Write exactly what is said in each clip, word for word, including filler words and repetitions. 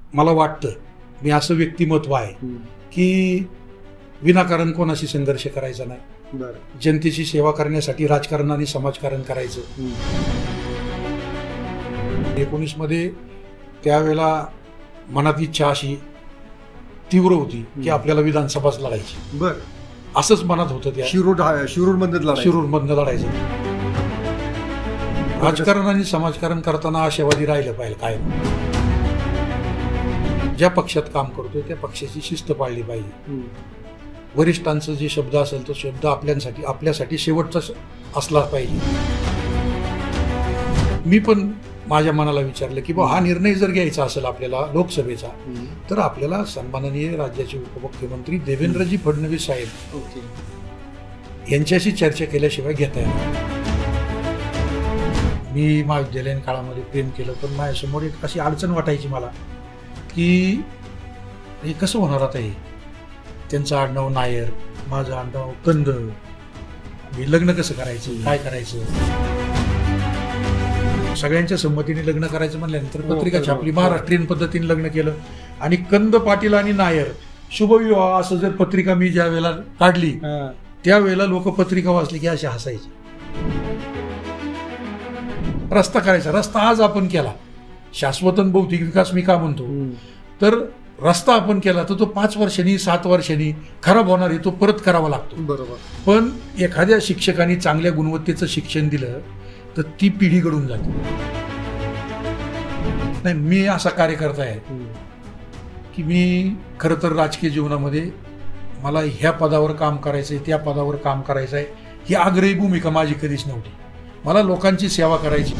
मला वाटतं, मी असं व्यक्तिमत्व आहे की विनाकारण कोणाशी संघर्ष करायचा नाही, जनतेची सेवा करण्यासाठी राजकारण आणि समाजकारण करायचं. एकोणीस मध्ये त्यावेळेला मनात इच्छा अशी तीव्र होती की आपल्याला विधानसभाच लढायची. बरं, असंच मनात होतं. त्या शिरूर शिरूर मधनं शिरूर मधनं लढायचं. राजकारण आणि समाजकारण करताना आशावादी राहिलं पाहिजे. काय ज्या पक्षात काम करतोय त्या पक्षाची शिस्त पाळली पाहिजे. वरिष्ठांचं जे शब्द असेल तो शब्द आपल्यासाठी आपल्यासाठी शेवटचा असला पाहिजे. मी पण माझ्या मनाला विचारलं की बा हा निर्णय जर घ्यायचा असेल आपल्याला लोकसभेचा, तर आपल्याला सन्माननीय राज्याचे उपमुख्यमंत्री देवेंद्रजी फडणवीस साहेब यांच्याशी चर्चा केल्याशिवाय घेता येणार. मी महाविद्यालयीन काळामध्ये प्रेम केलं, पण माझ्यासमोर एक अशी अडचण वाटायची मला की हे कसं होणार आता. हे त्यांचं आडनाव नायर, माझं आडनाव कंद, मी लग्न कसं करायचं, काय करायचं. सगळ्यांच्या संमतीने लग्न करायचं म्हणल्यानंतर पत्रिका छापली, महाराष्ट्रीयन पद्धतीने लग्न केलं आणि कंद पाटील आणि नायर शुभविवाह असं जर पत्रिका मी ज्या वेळेला काढली त्यावेळेला लोक पत्रिका वाचली की अशी हसायची. रस्ता करायचा, रस्ता आज आपण केला, शाश्वत भौतिक विकास मी का म्हणतो, तर रस्ता आपण केला तर तो पाच वर्षांनी सात वर्षांनी खराब होणार आहे, तो परत करावा लागतो. बरोबर. पण एखाद्या शिक्षकाने चांगल्या गुणवत्तेचं शिक्षण दिलं तर ती पिढी घडून जाते. नाही, मी असा कार्यकर्ता आहे की मी खरं तर राजकीय जीवनामध्ये मला ह्या पदावर काम करायचं आहे, त्या पदावर काम करायचं आहे, ही आग्रही भूमिका माझी कधीच नव्हती. मला लोकांची सेवा करायची.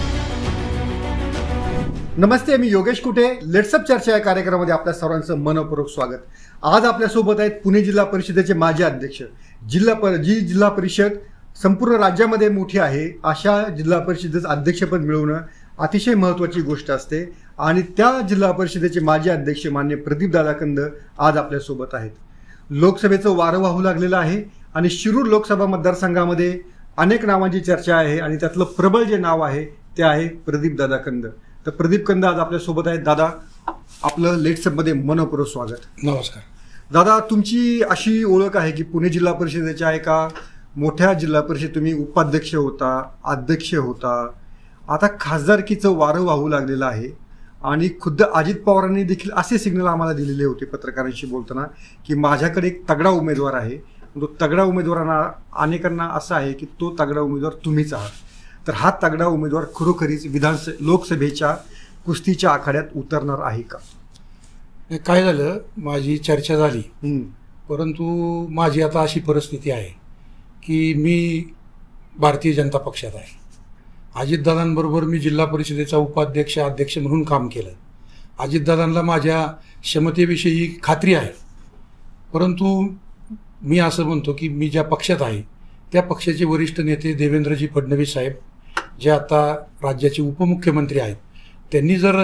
नमस्ते, मी योगेश कुटे. लेट्सअप चर्चा या कार्यक्रमामध्ये आपल्या सर्वांचं मनपूर्वक स्वागत. आज आपल्यासोबत आहेत पुणे जिल्हा परिषदेचे माजी अध्यक्ष. जिल्हा पर जी जिल्हा परिषद संपूर्ण राज्यामध्ये मोठी आहे, अशा जिल्हा परिषदेचं अध्यक्षपद मिळवणं अतिशय महत्त्वाची गोष्ट असते आणि त्या जिल्हा परिषदेचे माजी अध्यक्ष मान्य प्रदीपदादा कंद आज आपल्यासोबत आहेत. लोकसभेचं वारं वाहू लागलेलं आहे आणि शिरूर लोकसभा मतदारसंघामध्ये अनेक नावांची चर्चा आहे आणि त्यातलं प्रबळ जे नाव आहे ते आहे प्रदीपदादा कंद. तर प्रदीप कंद आज आपल्यासोबत आहेत. दादा, आपलं लेट्सअपमध्ये मनपूर्वक स्वागत. नमस्कार. दादा, तुमची अशी ओळख आहे की पुणे जिल्हा परिषदेच्या एका मोठ्या जिल्हा परिषद तुम्ही उपाध्यक्ष होता, अध्यक्ष होता. आता खासदारकीचं वारं वाहू लागलेलं आहे आणि खुद्द अजित पवारांनी देखील असे सिग्नल आम्हाला दिलेले होते पत्रकारांशी बोलताना की माझ्याकडे एक तगडा उमेदवार आहे. तो तगडा उमेदवारांना अनेकांना असा आहे की तो तगडा उमेदवार तुम्हीच आहात. तर हा तगडा उमेदवार खरोखरीच विधानस लोकसभेच्या कुस्तीच्या आखाड्यात उतरणार आहे का? काय झालं, माझी चर्चा झाली, परंतु माझी आता अशी परिस्थिती आहे की मी भारतीय जनता पक्षात आहे. अजितदादांबरोबर मी जिल्हा परिषदेचा उपाध्यक्ष अध्यक्ष म्हणून काम केलं. अजितदादांना माझ्या क्षमतेविषयी खात्री आहे, परंतु मी असं म्हणतो की मी ज्या पक्षात आहे त्या पक्षाचे वरिष्ठ नेते देवेंद्रजी फडणवीस साहेब, जे आता राज्याचे उपमुख्यमंत्री आहेत, त्यांनी जर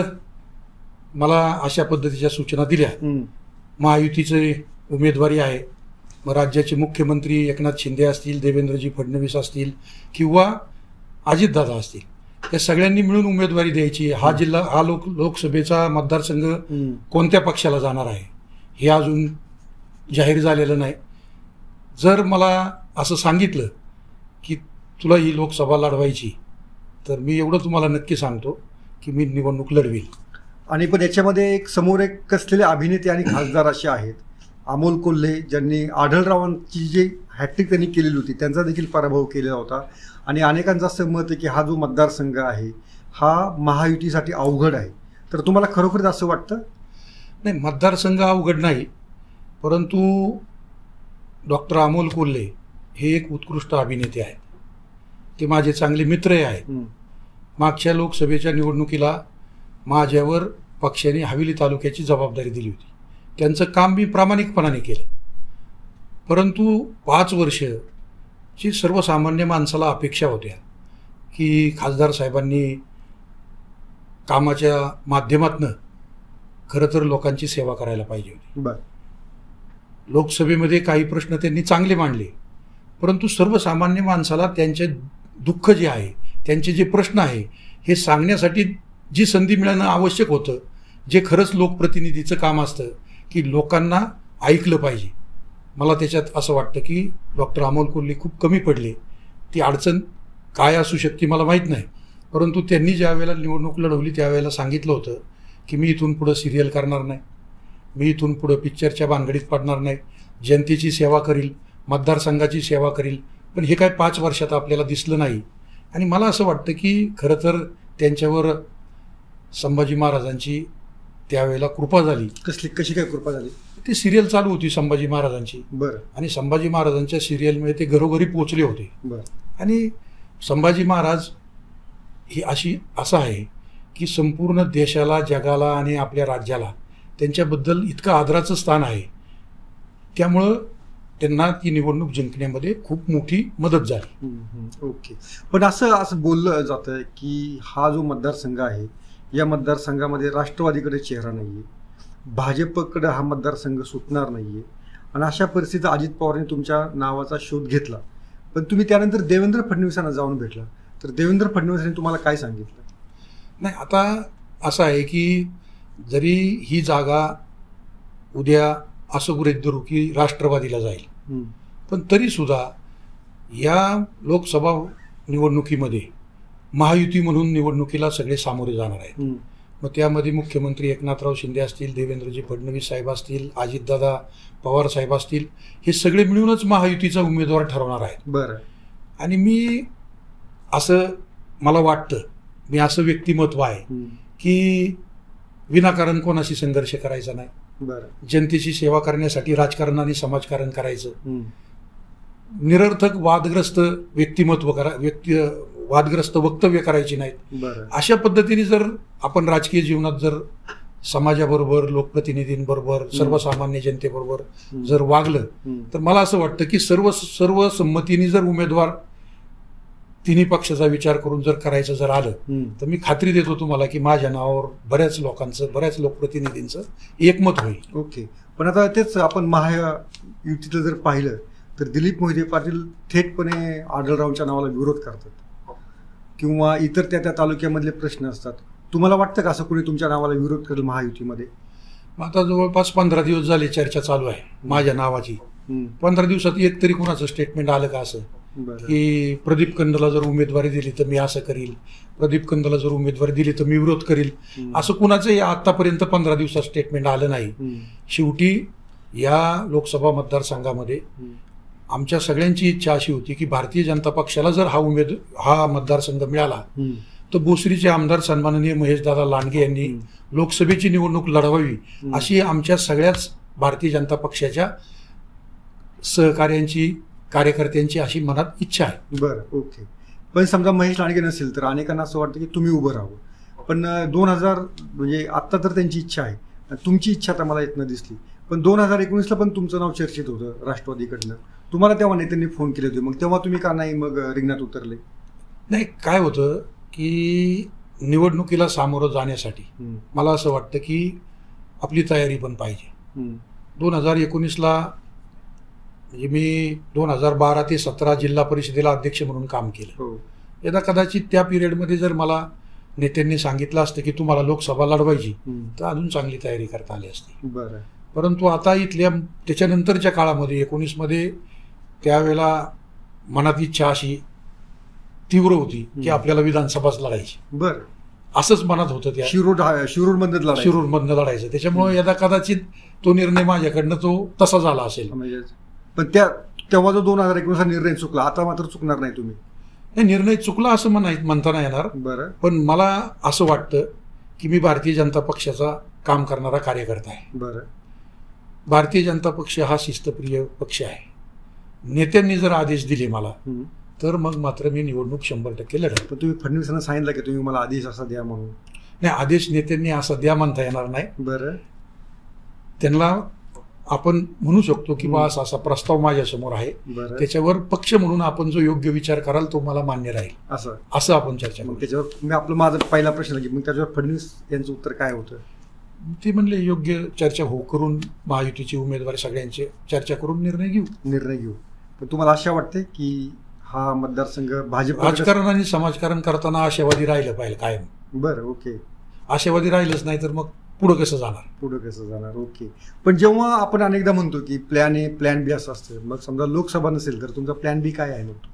मला अशा पद्धतीच्या सूचना दिल्या, महायुतीचे उमेदवारी आहे, मग राज्याचे मुख्यमंत्री एकनाथ शिंदे असतील, देवेंद्रजी फडणवीस असतील किंवा अजितदादा असतील, या सगळ्यांनी मिळून उमेदवारी द्यायची. हा जिल्हा हा लोक लोकसभेचा मतदारसंघ कोणत्या पक्षाला जाणार आहे हे अजून जाहीर झालेलं नाही. जर मला असं सांगितलं की तुला ही लोकसभा लढवायची, तर मी एवढं तुम्हाला नक्की सांगतो की मी निवडणूक लढवेल. आणि पण याच्यामध्ये एक समोर एक कसलेले अभिनेते आणि खासदार असे आहेत, अमोल कोल्हे, ज्यांनी आढळरावांची जी हॅट्रिक त्यांनी केलेली होती त्यांचा देखील पराभव केलेला होता आणि अनेकांचं असं मत आहे की हा जो मतदारसंघ आहे हा महायुतीसाठी अवघड आहे. तर तुम्हाला खरोखरच असं वाटतं? नाही, मतदारसंघ अवघड नाही, परंतु डॉक्टर अमोल कोल्हे हे एक उत्कृष्ट अभिनेते आहेत. ते माझे चांगले मित्रही आहेत. मागच्या लोकसभेच्या निवडणुकीला माझ्यावर पक्षाने हवेली तालुक्याची जबाबदारी दिली होती. त्यांचं काम मी प्रामाणिकपणाने केलं, परंतु पाच वर्षची सर्वसामान्य माणसाला अपेक्षा होत्या की खासदार साहेबांनी कामाच्या माध्यमातून खरं तर लोकांची सेवा करायला पाहिजे होती. बरं, लोकसभेमध्ये काही प्रश्न त्यांनी चांगले मांडले, परंतु सर्वसामान्य माणसाला त्यांचे दुःख जे आहे, त्यांचे जे प्रश्न आहे हे सांगण्यासाठी जी संधी मिळणं आवश्यक होतं जे खरंच लोकप्रतिनिधीचं काम असतं की लोकांना ऐकलं पाहिजे. मला त्याच्यात असं वाटतं की डॉक्टर अमोल कोल्हे खूप कमी पडले. ती अडचण काय असू शकते मला माहीत नाही, परंतु त्यांनी ज्या वेळेला निवडणूक लढवली त्यावेळेला सांगितलं होतं की मी इथून पुढं सिरियल करणार नाही, मी इथून पुढं पिक्चरच्या भानगडीत पडणार नाही, जनतेची सेवा करील, मतदारसंघाची सेवा करील. पण हे काय पाच वर्षात आपल्याला दिसलं नाही. आणि मला असं वाटतं की खरं तर त्यांच्यावर संभाजी महाराजांची त्यावेळेला कृपा झाली. कसली कशी काय कृपा झाली? ती सिरियल चालू होती संभाजी महाराजांची. बरं. आणि संभाजी महाराजांच्या सिरियलमध्ये ते घरोघरी पोचले होते. बरं. आणि संभाजी महाराज ही अशी असं आहे की संपूर्ण देशाला, जगाला आणि आपल्या राज्याला त्यांच्याबद्दल इतकं आदराचं स्थान आहे. त्यामुळं त्यांना ती निवडणूक जिंकण्यामध्ये खूप मोठी मदत झाली. ओके. पण असं असं बोललं जातं की हा जो मतदारसंघ आहे या मतदारसंघामध्ये राष्ट्रवादीकडे चेहरा नाही आहे, भाजपकडे हा मतदारसंघ सुटणार नाही आहे, आणि अशा परिस्थितीत अजित पवारांनी तुमच्या नावाचा शोध घेतला. पण तुम्ही त्यानंतर देवेंद्र फडणवीसांना जाऊन भेटला, तर देवेंद्र फडणवीसांनी तुम्हाला काय सांगितलं? नाही, आता असं आहे की जरी ही जागा उद्या असं गृहीत धरू की राष्ट्रवादीला जाईल, पण तरीसुद्धा या लोकसभा निवडणुकीमध्ये महायुती म्हणून निवडणुकीला सगळे सामोरे जाणार आहेत. मग त्यामध्ये मुख्यमंत्री एकनाथराव शिंदे असतील, देवेंद्रजी फडणवीस साहेब असतील, अजितदादा पवार साहेब असतील, हे सगळे मिळूनच महायुतीचा उमेदवार ठरवणार आहेत. बरं. आणि मी असं मला वाटतं, मी असं व्यक्तिमत्व आहे की विनाकारण कोणाशी संघर्ष करायचा नाही. बरं. जनतेची सेवा करण्यासाठी राजकारण आणि समाजकारण करायचं. निरर्थक वादग्रस्त व्यक्तिमत्व करा व्यक्ती वादग्रस्त वक्तव्य करायची नाहीत. बरं. अशा पद्धतीने जर आपण राजकीय जीवनात जर समाजाबरोबर, लोकप्रतिनिधींबरोबर, सर्वसामान्य जनतेबरोबर जर वागलं तर मला असं वाटतं की सर्व सर्व संमतीने जर उमेदवार तिन्ही पक्षाचा विचार करून जर करायचं जर आलं तर मी खात्री देतो तुम्हाला की माझ्या नावावर बऱ्याच लोकांचं, बऱ्याच लोकप्रतिनिधींचं एकमत होईल. ओके. पण आता तेच आपण महायुतीतलं जर पाहिलं तर दिलीप मोहिते पाटील थेटपणे आढळरावांच्या नावाला विरोध करतात किंवा इतर त्या त्या तालुक्यामधले प्रश्न असतात. तुम्हाला वाटतं का असं कोणी तुमच्या नावाला विरोध करेल महायुतीमध्ये? आता जवळपास पंधरा दिवस झाले चर्चा चालू आहे माझ्या नावाची. पंधरा दिवसात एक तरी कुणाचं स्टेटमेंट आलं का असं की प्रदीप कंदला जर उमेदवारी दिली तर मी असं करील, प्रदीप कंदला जर उमेदवारी दिली तर मी विरोध करील, असं कुणाचंही आतापर्यंत पंधरा दिवसात स्टेटमेंट आलं नाही. शेवटी या लोकसभा मतदारसंघामध्ये आमच्या सगळ्यांची इच्छा अशी होती की भारतीय जनता पक्षाला जर हा उमेद हा मतदारसंघ मिळाला तर भोसरीचे आमदार सन्माननीय महेशदादा लांडगे यांनी लोकसभेची निवडणूक लढवावी अशी आमच्या सगळ्याच भारतीय जनता पक्षाच्या सहकार्यांची, कार्यकर्त्यांची अशी मनात इच्छा आहे. बरं. ओके. पण समजा महेश लांडगे नसेल तर अनेकांना असं वाटतं की तुम्ही उभं राहावं. पण दोन हजार म्हणजे आत्ता तर त्यांची इच्छा आहे, तुमची इच्छा तर मला येत न दिसली. पण दोन हजार एकोणीसला पण तुमचं नाव चर्चेत होतं राष्ट्रवादीकडनं. तुम्हाला तेव्हा नेत्यांनी फोन केले होते, मग तेव्हा तुम्ही का नाही मग रिंगणात उतरले? नाही, काय होतं की निवडणुकीला सामोरं जाण्यासाठी मला असं वाटतं की आपली तयारी पण पाहिजे. दोन हजार एकोणीसला म्हणजे मी दोन हजार बारा ते सतरा जिल्हा परिषदेला अध्यक्ष म्हणून काम केलं. यदा कदाचित त्या पिरियडमध्ये जर मला नेत्यांनी सांगितलं असतं की तुम्हाला लोकसभा लढवायची तर अजून चांगली तयारी करता आली असती. बरं. परंतु आता इथल्या त्याच्यानंतरच्या काळामध्ये एकोणीसमध्ये त्यावेळेला मनात इच्छा अशी तीव्र होती की आपल्याला विधानसभाच लढायची. बरं. असंच मनात होतं. त्या शिरूर शिरूर मधनं लढायचं शिरूर मधनं लढायचं. त्याच्यामुळे यदा कदाचित तो निर्णय माझ्याकडनं तो तसा झाला असेल. पण त्या तेव्हा जो दोन हजार एकोणीसचा निर्णय चुकला, आता मात्र चुकणार नाही तुम्ही? नाही, निर्णय चुकला असं म्हणा म्हणता नाही येणार. बरं. पण मला असं वाटतं की मी भारतीय जनता पक्षाचा काम करणारा कार्यकर्ता आहे. बरं. भारतीय जनता पक्ष हा शिस्तप्रिय पक्ष आहे. नेत्यांनी जर आदेश दिले मला तर मग मात्र मी निवडणूक शंभर टक्के लढेल. पण तुम्ही फडणवीसांना सांगितलं की तुम्ही मला आदेश असा द्या म्हणून? नाही, आदेश नेत्यांनी असा द्या म्हणता येणार नाही. बरं. त्यांना आपण म्हणू शकतो की बा असा असा प्रस्ताव माझ्यासमोर आहे, त्याच्यावर पक्ष म्हणून आपण जो योग्य विचार कराल तो मला मान्य राहील, असं असं आपण चर्चा करू. त्याच्यावर मी आपलं माझा पहिला प्रश्न की मग त्याच्यावर फडणवीस यांचं उत्तर काय होतं? ते म्हणले योग्य चर्चा हो करून महायुतीची उमेदवारी सगळ्यांची चर्चा करून निर्णय घेऊ निर्णय घेऊ पण तुम्हाला आशा वाटते की हा मतदारसंघ भाजप राजकारण आणि समाजकारण करताना आशावादी राहिलं पाहिजे कायम? बरं. ओके. आशावादी राहिलंच नाही तर मग पुढं कसं जाणार. पुढं कसं जाणार. ओके. पण जेव्हा आपण अनेकदा म्हणतो की प्लॅन ए प्लॅन बी असं असतं, मग समजा लोकसभा नसेल तर तुमचा प्लॅन बी काय आहे मग?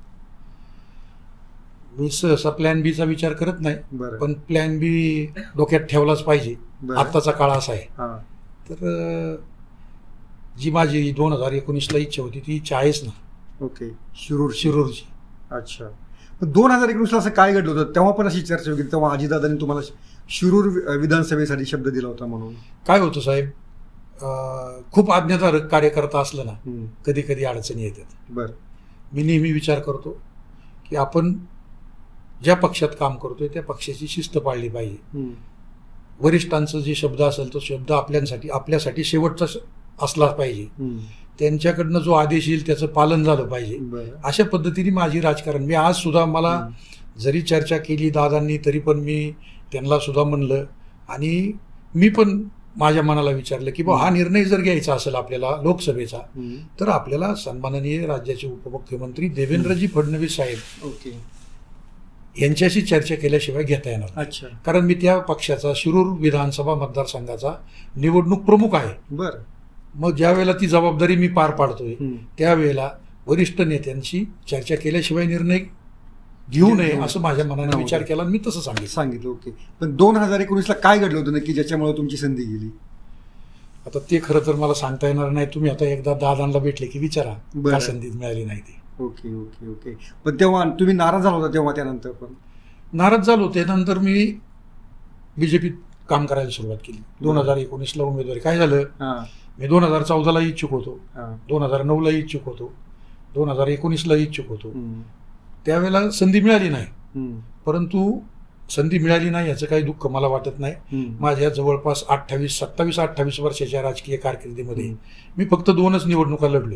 मी सहसा प्लॅन बीचा विचार करत नाही, बरं. पण प्लॅन बी डोक्यात ठेवलाच पाहिजे. बरं. आत्ताचा काळ असा आहे. हां. तर अं, जी माझी दोन हजार एकोणीसला इच्छा होती ती इच्छा आहेच ना. ओके. शिरूर शिरूरची. अच्छा. पण दोन हजार एकोणीसला असं काय घडलं होतं तेव्हा पण अशी चर्चा वगैरे, तेव्हा अजितदादांनी तुम्हाला शिरूर विधानसभेसाठी शब्द दिला होता म्हणून? काय होतं साहेब, अं, खूप आज्ञाधारक कार्यकर्ता असलं ना हम्म. कधी कधी अडचणी येतात. बरं. मी नेहमी विचार करतो की आपण ज्या पक्षात काम करतोय त्या पक्षाची शिस्त पाळली पाहिजे. हम्म. वरिष्ठांचा जे शब्द असेल तो शब्द आपल्यासाठी आपल्यासाठी शेवटचा स- असला पाहिजे. हम्म. त्यांच्याकडनं जो आदेश येईल त्याचं पालन झालं पाहिजे. बरं. अशा पद्धतीने माझी राजकारण, मी आज सुद्धा मला जरी चर्चा केली दादांनी तरी पण मी त्यांना सुद्धा म्हणलं, आणि मी पण माझ्या मनाला विचारलं की बा हा निर्णय जर घ्यायचा असेल आपल्याला लोकसभेचा, हम्म. तर आपल्याला सन्माननीय राज्याचे उपमुख्यमंत्री देवेंद्रजी फडणवीस साहेब ओके. यांच्याशी चर्चा केल्याशिवाय घेता येणार नाही. अच्छा. कारण मी त्या पक्षाचा शिरूर विधानसभा मतदारसंघाचा निवडणूक प्रमुख आहे. बरं. मग ज्या वेळेला ती जबाबदारी मी पार पाडतोय हम्म. त्यावेळेला वरिष्ठ नेत्यांशी चर्चा केल्याशिवाय निर्णय घेऊ नये असं माझ्या मनाने विचार केला आणि मी तसं सांगितलं. सांगितलं. ओके. पण दोन हजार एकोणीसला काय घडलं होतं नक्की ज्याच्यामुळे तुमची संधी गेली? आता ते खरं तर मला सांगता येणार नाही. तुम्ही आता एकदा दादांना भेटले की विचारा बरं. काय संधी मिळाली नाही ती. Okay okay okay. पण तेव्हा तुम्ही नाराज झाला होता तेव्हा त्यानंतर पण? नाराज झालो होते. नंतर मी बीजेपीत काम करायला सुरुवात केली. दोन हजार एकोणीसला उमेदवारी. काय झालं, हां. मी दोन हजार चौदाला इच्छुक होतो, हां. दोन हजार नऊला इच्छुक होतो, दोन हजार एकोणीसला इच्छुक होतो. हम्म. त्यावेळेला संधी मिळाली नाही. हम्म. परंतु संधी मिळाली नाही याचं काही दुःख मला वाटत नाही. हम्म. माझ्या जवळपास अठ्ठावीस सत्तावीस अठ्ठावीस वर्षाच्या राजकीय कारकिर्दीमध्ये हम्म. मी फक्त दोनच निवडणुका लढलोय.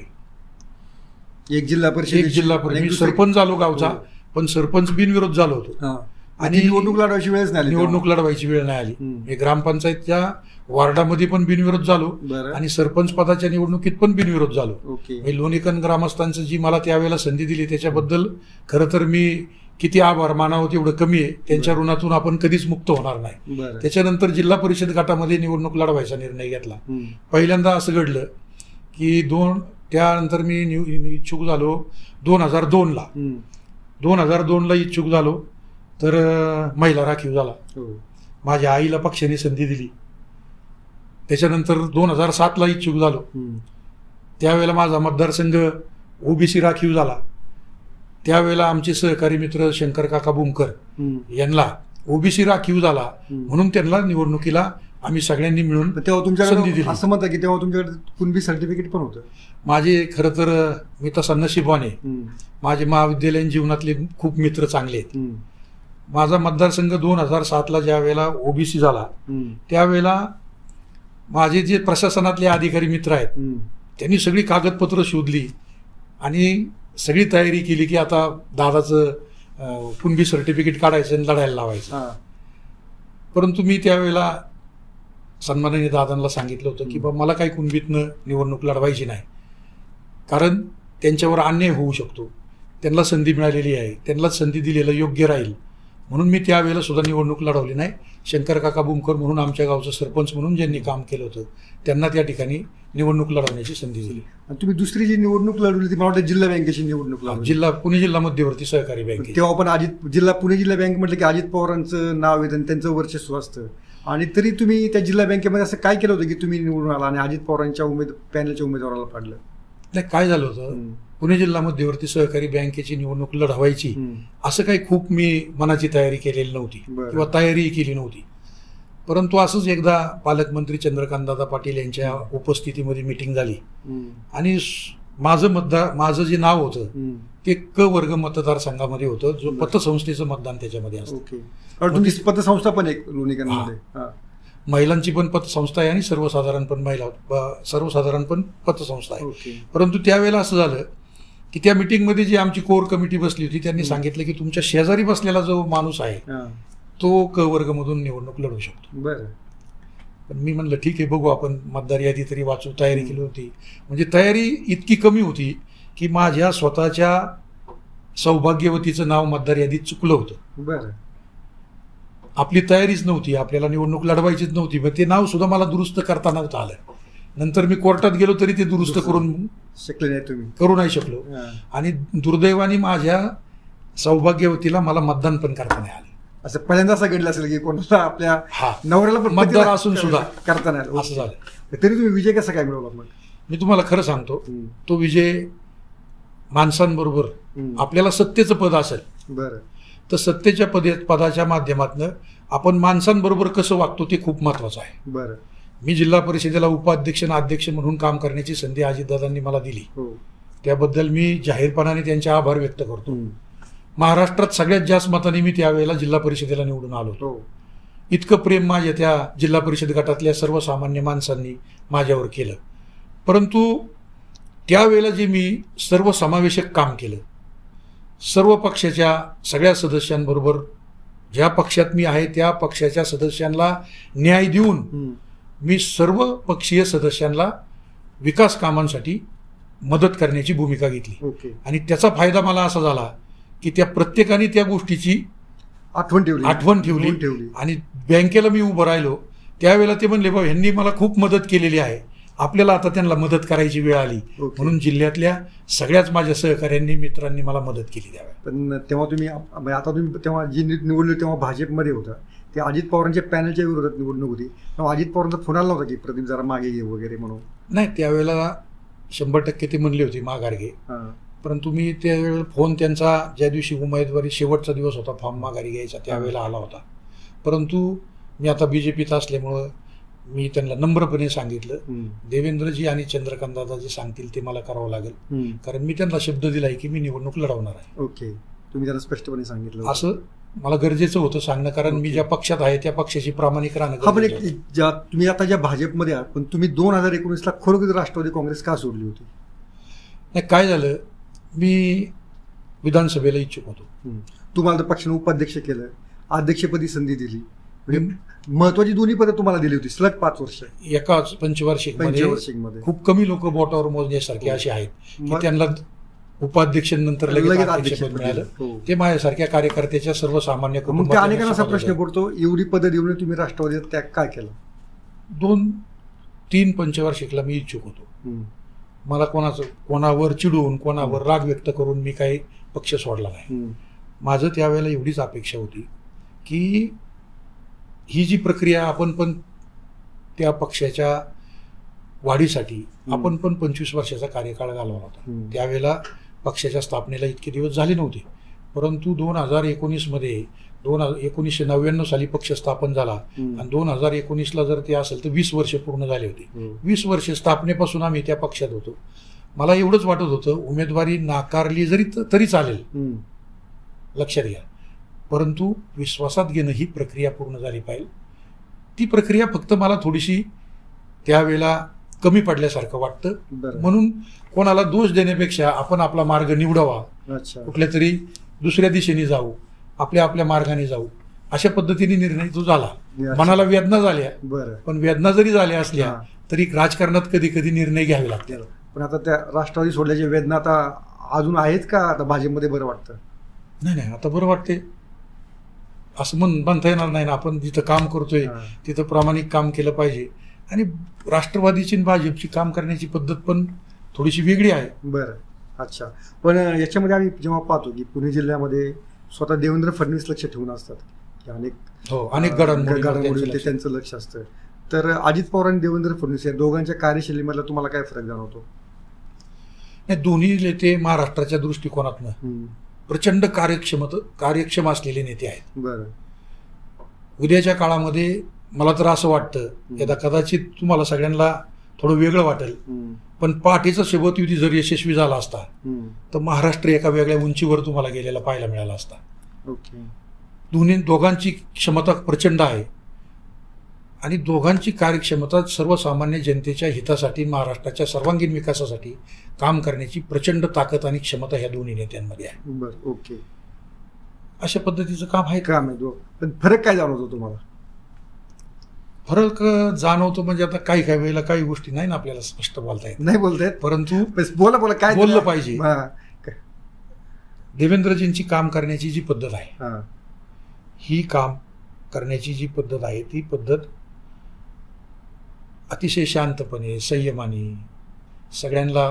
एक जिल्हा परिषद, एक जिल्हा परिषद, मी सरपंच झालो गावचा, हो. पण सरपंच बिनविरोध झालो होतो. हां. आणि आणि निवडणूक लढवायची वेळच नाही आली निवडणूक लढवायची वेळ नाही आली. हम्म. मी ग्रामपंचायतच्या वार्डामध्ये पण बिनविरोध झालो बरं. आणि सरपंच पदाच्या निवडणुकीत पण बिनविरोध झालो. ओके. मी लोणीकन ग्रामस्थांचं जी मला त्यावेळेला संधी दिली त्याच्याबद्दल खरं तर मी किती आभार मानावं तेवढं कमी आहे. त्यांच्या ऋणातून आपण कधीच मुक्त होणार नाही. बरं. त्याच्यानंतर जिल्हा परिषद गटामध्ये निवडणूक लढवायचा निर्णय घेतला. हम्म. पहिल्यांदा असं घडलं की दोन त्यानंतर मी निव- इच्छुक झालो दोन हजार दोनला. हम्म. दोन हजार दोनला इच्छुक झालो तर अं, महिला राखीव झाला. हो. माझ्या आईला पक्षाने संधी दिली. त्याच्यानंतर दोन हजार सातला इच्छुक झालो. हम्म. त्यावेळेला माझा मतदारसंघ ओबीसी राखीव झाला. त्यावेळेला आमचे सहकारी मित्र शंकर काका बुमकर हम्म. यांना ओबीसी राखीव झाला हम्म. म्हणून त्यांना निवडणुकीला आम्ही सगळ्यांनी मिळून पण तेव्हा संधी तुमच्याकडे दिली. असं म्हणतात की तेव्हा तुमच्याकडे कुणबी सर्टिफिकेट पण होतं? माझे खरं तर मी तसा नशिबाने, हम्म. माझे महाविद्यालयीन जीवनातले खूप मित्र चांगले आहेत. हम्म. माझा मतदारसंघ दोन हजार सातला ज्या वेळेला ओबीसी झाला हम्म. त्यावेळेला माझे जे प्रशासनातले अधिकारी मित्र आहेत हम्म. त्यांनी सगळी कागदपत्र शोधली आणि सगळी तयारी केली की आता दादाचं अं, कुणबी सर्टिफिकेट काढायचं आणि लढायला लावायचं. हां. परंतु मी त्यावेळेला सन्माननीय दादांना सांगितलं होतं की बा मला काही कुणबीतनं निवडणूक लढवायची नाही, कारण त्यांच्यावर अन्याय होऊ शकतो. त्यांना संधी मिळालेली आहे, त्यांनाच संधी दिलेलं योग्य राहील म्हणून मी त्यावेळेला सुद्धा निवडणूक लढवली नाही. शंकर काका बुमकर म्हणून आमच्या गावचं सरपंच म्हणून ज्यांनी काम केलं होतं त्यांना त्या ठिकाणी निवडणूक लढवण्याची संधी दिली. आणि तुम्ही दुसरी जी निवडणूक लढवली ती मला वाटतं जिल्हा बँकेची निवडणूक लढवली. जिल्हा पुणे जिल्हा मध्यवर्ती सहकारी बँक. तेव्हा पण अजित जिल्हा पुणे जिल्हा बँक म्हटलं की अजित पवारांचं नाव येतं आणि त्यांचं वर्चस्व असतं. आणि तरी तुम्ही त्या जिल्हा बँकेमध्ये असं काय केलं होतं की तुम्ही निवडून आला आणि अजित पवारांच्या उमेद पॅनलच्या उमेदवाराला पाडलं? नाही, काय झालं होतं, पुणे जिल्हा मध्यवर्ती सहकारी बँकेची निवडणूक लढवायची हम्म. असं काही खूप मी मनाची तयारी केलेली नव्हती बरं. किंवा तयारी केली नव्हती. परंतु असंच एकदा पालकमंत्री चंद्रकांतदादा पाटील यांच्या उपस्थितीमध्ये मिटिंग झाली हम्म. आणि स- माझं मतदार माझं जे नाव होतं हम्म. ते क वर्ग मतदारसंघामध्ये होतं, जो पतसंस्थेचं मतदान त्याच्यामध्ये असतं. ओके. कारण तुमची पतसंस्था पण एक लोणीकरमध्ये. हां. महिलांची पण पतसंस्था आहे आणि सर्वसाधारण पण महिला ब- सर्वसाधारण पण पतसंस्था आहे. ओके. परंतु त्यावेळेला असं झालं की त्या मिटिंगमध्ये जी आमची कोर कमिटी बसली होती त्यांनी सांगितलं की तुमच्या शेजारी बसलेला जो माणूस आहे हां. तो क वर्गमधून निवडणूक लढू शकतो. बरं. पण मी म्हणलं ठीक आहे, बघू आपण मतदार यादी तरी वाचू. तयारी केली होती, म्हणजे तयारी इतकी कमी होती की माझ्या स्वतःच्या सौभाग्यवतीचं नाव मतदार यादीत चुकलं होतं. बरं. आपली तयारीच नव्हती, आपल्याला निवडणूक लढवायचीच नव्हती. मग ते नाव सुद्धा मला दुरुस्त करता नव्हतं आलं. नंतर मी कोर्टात गेलो तरी ते दुरुस्त करून शकले नाही तुम्ही, करू नाही शकलो. आणि दुर्दैवाने माझ्या सौभाग्यवतीला मला मतदान पण करता नाही आलं. असं पहिल्यांदा असं घडलं असेल की कोणाला आपल्या हा नवऱ्याला पण मतदार असून सुद्धा करता नाही आलं. असं झालं. तरी तुम्ही विजय कसा काय मिळवला मग? मी तुम्हाला खरं सांगतो, तो विजय माणसांबरोबर, आपल्याला सत्तेचं पद असेल बरं तर सत्तेच्या पदे पदाच्या माध्यमातून आपण माणसांबरोबर कसं वागतो ते खूप महत्वाचं आहे. बरं. मी जिल्हा परिषदेला उपाध्यक्ष आणि अध्यक्ष म्हणून काम करण्याची संधी अजितदादांनी मला दिली. त्याबद्दल मी जाहीरपणाने त्यांचे आभार व्यक्त करतो. महाराष्ट्रात सगळ्यात जास्त मतांनी मी त्यावेळेला जिल्हा परिषदेला निवडून आलो होतो. इतकं प्रेम माझ्या त्या जिल्हा परिषद गटातल्या सर्वसामान्य माणसांनी माझ्यावर केलं. परंतु त्यावेळेला जे मी सर्वसमावेशक काम केलं, सर्व पक्षाच्या सगळ्या सदस्यांबरोबर, ज्या पक्षात मी आहे त्या पक्षाच्या सदस्यांना न्याय देऊन मी सर्व पक्षीय सदस्यांना विकास कामांसाठी मदत करण्याची भूमिका घेतली. आणि त्याचा फायदा मला असा झाला की त्या प्रत्येकाने त्या गोष्टीची आठवण ठेवली आठवण ठेवली आणि बँकेला मी उभं राहिलो त्यावेळेला ते म्हणले, बाबा ह्यांनी मला खूप मदत केलेली आहे, आपल्याला आता त्यांना मदत करायची वेळ आली. म्हणून जिल्ह्यातल्या सगळ्याच माझ्या सहकाऱ्यांनी, मित्रांनी मला मदत केली त्यावेळेला. पण तेव्हा तुम्ही, आता तुम्ही तेव्हा जी निवडली तेव्हा भाजपमध्ये होता, ते अजित पवारांच्या पॅनलच्या विरोधात निवडणूक होती, तेव्हा अजित पवारांचा फोन आला नव्हता की प्रदीप जरा मागे घे वगैरे म्हणून? नाही, त्यावेळेला शंभर टक्के ते म्हणले होते माघार घे. परंतु मी त्यावेळेला फोन त्यांचा, ज्या दिवशी उमेदवारी शेवटचा दिवस होता फॉर्म माघारी घ्यायचा, त्यावेळेला आला होता. परंतु मी आता बीजेपीत असल्यामुळं मी त्यांना नम्रपणे सांगितलं, देवेंद्रजी आणि चंद्रकांत दादा जे सांगतील ते मला करावं लागेल, कारण मी त्यांना शब्द दिलाय की मी निवडणूक लढवणार आहे. ओके, तुम्ही त्यांना स्पष्टपणे सांगितलं? असं मला गरजेचं होतं सांगणं, कारण मी ज्या पक्षात आहे त्या पक्षाची प्रामाणिक राहणं. हा, पण ज्या तुम्ही आता ज्या भाजपमध्ये आहात, पण तुम्ही दोन हजार एकोणीसला खरोखर राष्ट्रवादी काँग्रेस का सोडली होती? नाही, काय झालं, मी विधानसभेला इच्छुक होतो. तुम्हाला तर पक्षाने उपाध्यक्ष केलं, अध्यक्षपदी संधी दिली, महत्वाची दोन्ही पदं तुम्हाला दिली होती सलग पाच वर्ष. एकाच पंचवार्षिक मध्ये खूप कमी लोक बोटावर मोजण्यासारखे असे आहेत की त्यांना उपाध्यक्ष नंतर लगेच अध्यक्षपद मिळालं. ते माझ्यासारख्या कार्यकर्त्याच्या सर्वसामान्य कुटुंबात अनेकांना असा प्रश्न पडतो, एवढी पदं देऊन तुम्ही राष्ट्रवादीत त्याग काय केला? दोन तीन पंचवार्षिकला मी इच्छुक होतो. मला कोणाचं कोणावर चिडून, कोणावर राग व्यक्त करून मी काही पक्ष सोडला नाही. माझं त्यावेळेला एवढीच अपेक्षा होती की ही जी प्रक्रिया, आपण पण त्या पक्षाच्या वाढीसाठी आपण पण पंचवीस वर्षाचा कार्यकाळ घालवला होता. त्यावेळेला पक्षाच्या स्थापनेला इतके दिवस झाले नव्हते. परंतु दोन हजार एकोणीस मध्ये दोन एकोणीसशे नव्याण्णव साली पक्ष स्थापन झाला आणि दोन हजार एकोणीसला जर ते असेल तर वीस वर्ष पूर्ण झाले होते. वीस वर्ष स्थापनेपासून आम्ही त्या पक्षात होतो. मला एवढंच वाटत होतं, उमेदवारी नाकारली जरी तरी चालेल, लक्षात घ्या, परंतु विश्वासात घेणं ही प्रक्रिया पूर्ण झाली पाहिजे. ती प्रक्रिया फक्त मला थोडीशी त्यावेळेला कमी पडल्यासारखं वाटतं. म्हणून कोणाला दोष देण्यापेक्षा आपण आपला मार्ग निवडावा, कुठल्या तरी दुसऱ्या दिशेने जाऊ, आपल्या आपल्या मार्गाने जाऊ, अशा पद्धतीने निर्णय तो झाला. मनाला वेदना झाल्या, पण वेदना जरी झाल्या असल्या तरी राजकारणात कधी कधी निर्णय घ्यावे लागतात. पण आता त्या राष्ट्रवादी सोडल्याची वेदना आता अजून आहेत का? आता भाजपमध्ये बरं वाटतं? नाही नाही, आता बरं वाटते असं म्हण म्हणता येणार नाही ना. आपण जिथं काम करतोय तिथं प्रामाणिक काम केलं पाहिजे. आणि राष्ट्रवादीची भाजपची काम करण्याची पद्धत पण थोडीशी वेगळी आहे. बरं, अच्छा. पण याच्यामध्ये आम्ही जेव्हा पाहतो की पुणे जिल्ह्यामध्ये स्वतः देवेंद्र फडणवीस लक्ष ठेवून असतात की अनेक हो अनेक घडामोडी ते त्यांचं लक्ष असतं, तर अजित पवार आणि देवेंद्र फडणवीस या दोघांच्या कार्यशैलीमधला तुम्हाला काय फरक जाणवतो? नाही, दोन्ही नेते महाराष्ट्राच्या दृष्टिकोनातनं प्रचंड कार्यक्षम कार्यक्षम असलेले नेते आहेत. बरं. उद्याच्या काळामध्ये मला तर असं वाटतं, यदा कदाचित तुम्हाला सगळ्यांना थोडं वेगळं वाटेल, पण पहाटेचा शपथविधी जर यशस्वी झाला असता तर महाराष्ट्र एका वेगळ्या उंचीवर तुम्हाला गेलेला पाहायला मिळाला असता. ओके. दोन्ही दोघांची क्षमता प्रचंड आहे आणि दोघांची कार्यक्षमता सर्वसामान्य जनतेच्या हितासाठी, महाराष्ट्राच्या सर्वांगीण विकासासाठी काम करण्याची प्रचंड ताकद आणि क्षमता ह्या दोन्ही नेत्यांमध्ये आहे. बरं, ओके. अशा पद्धतीचं काम आहे. काम आहे. पण फरक काय जाणवतो तुम्हाला? फरक जाणवतो म्हणजे आता काही काही वेळेला काही गोष्टी नाही ना आपल्याला स्पष्ट बोलता येत, नाही बोलता येत, परंतु बोला बोला काय बोललं पाहिजे. देवेंद्रजींची काम करण्याची जी पद्धत आहे ही काम करण्याची जी पद्धत आहे ती पद्धत अतिशय शांतपणे संयमाने सगळ्यांना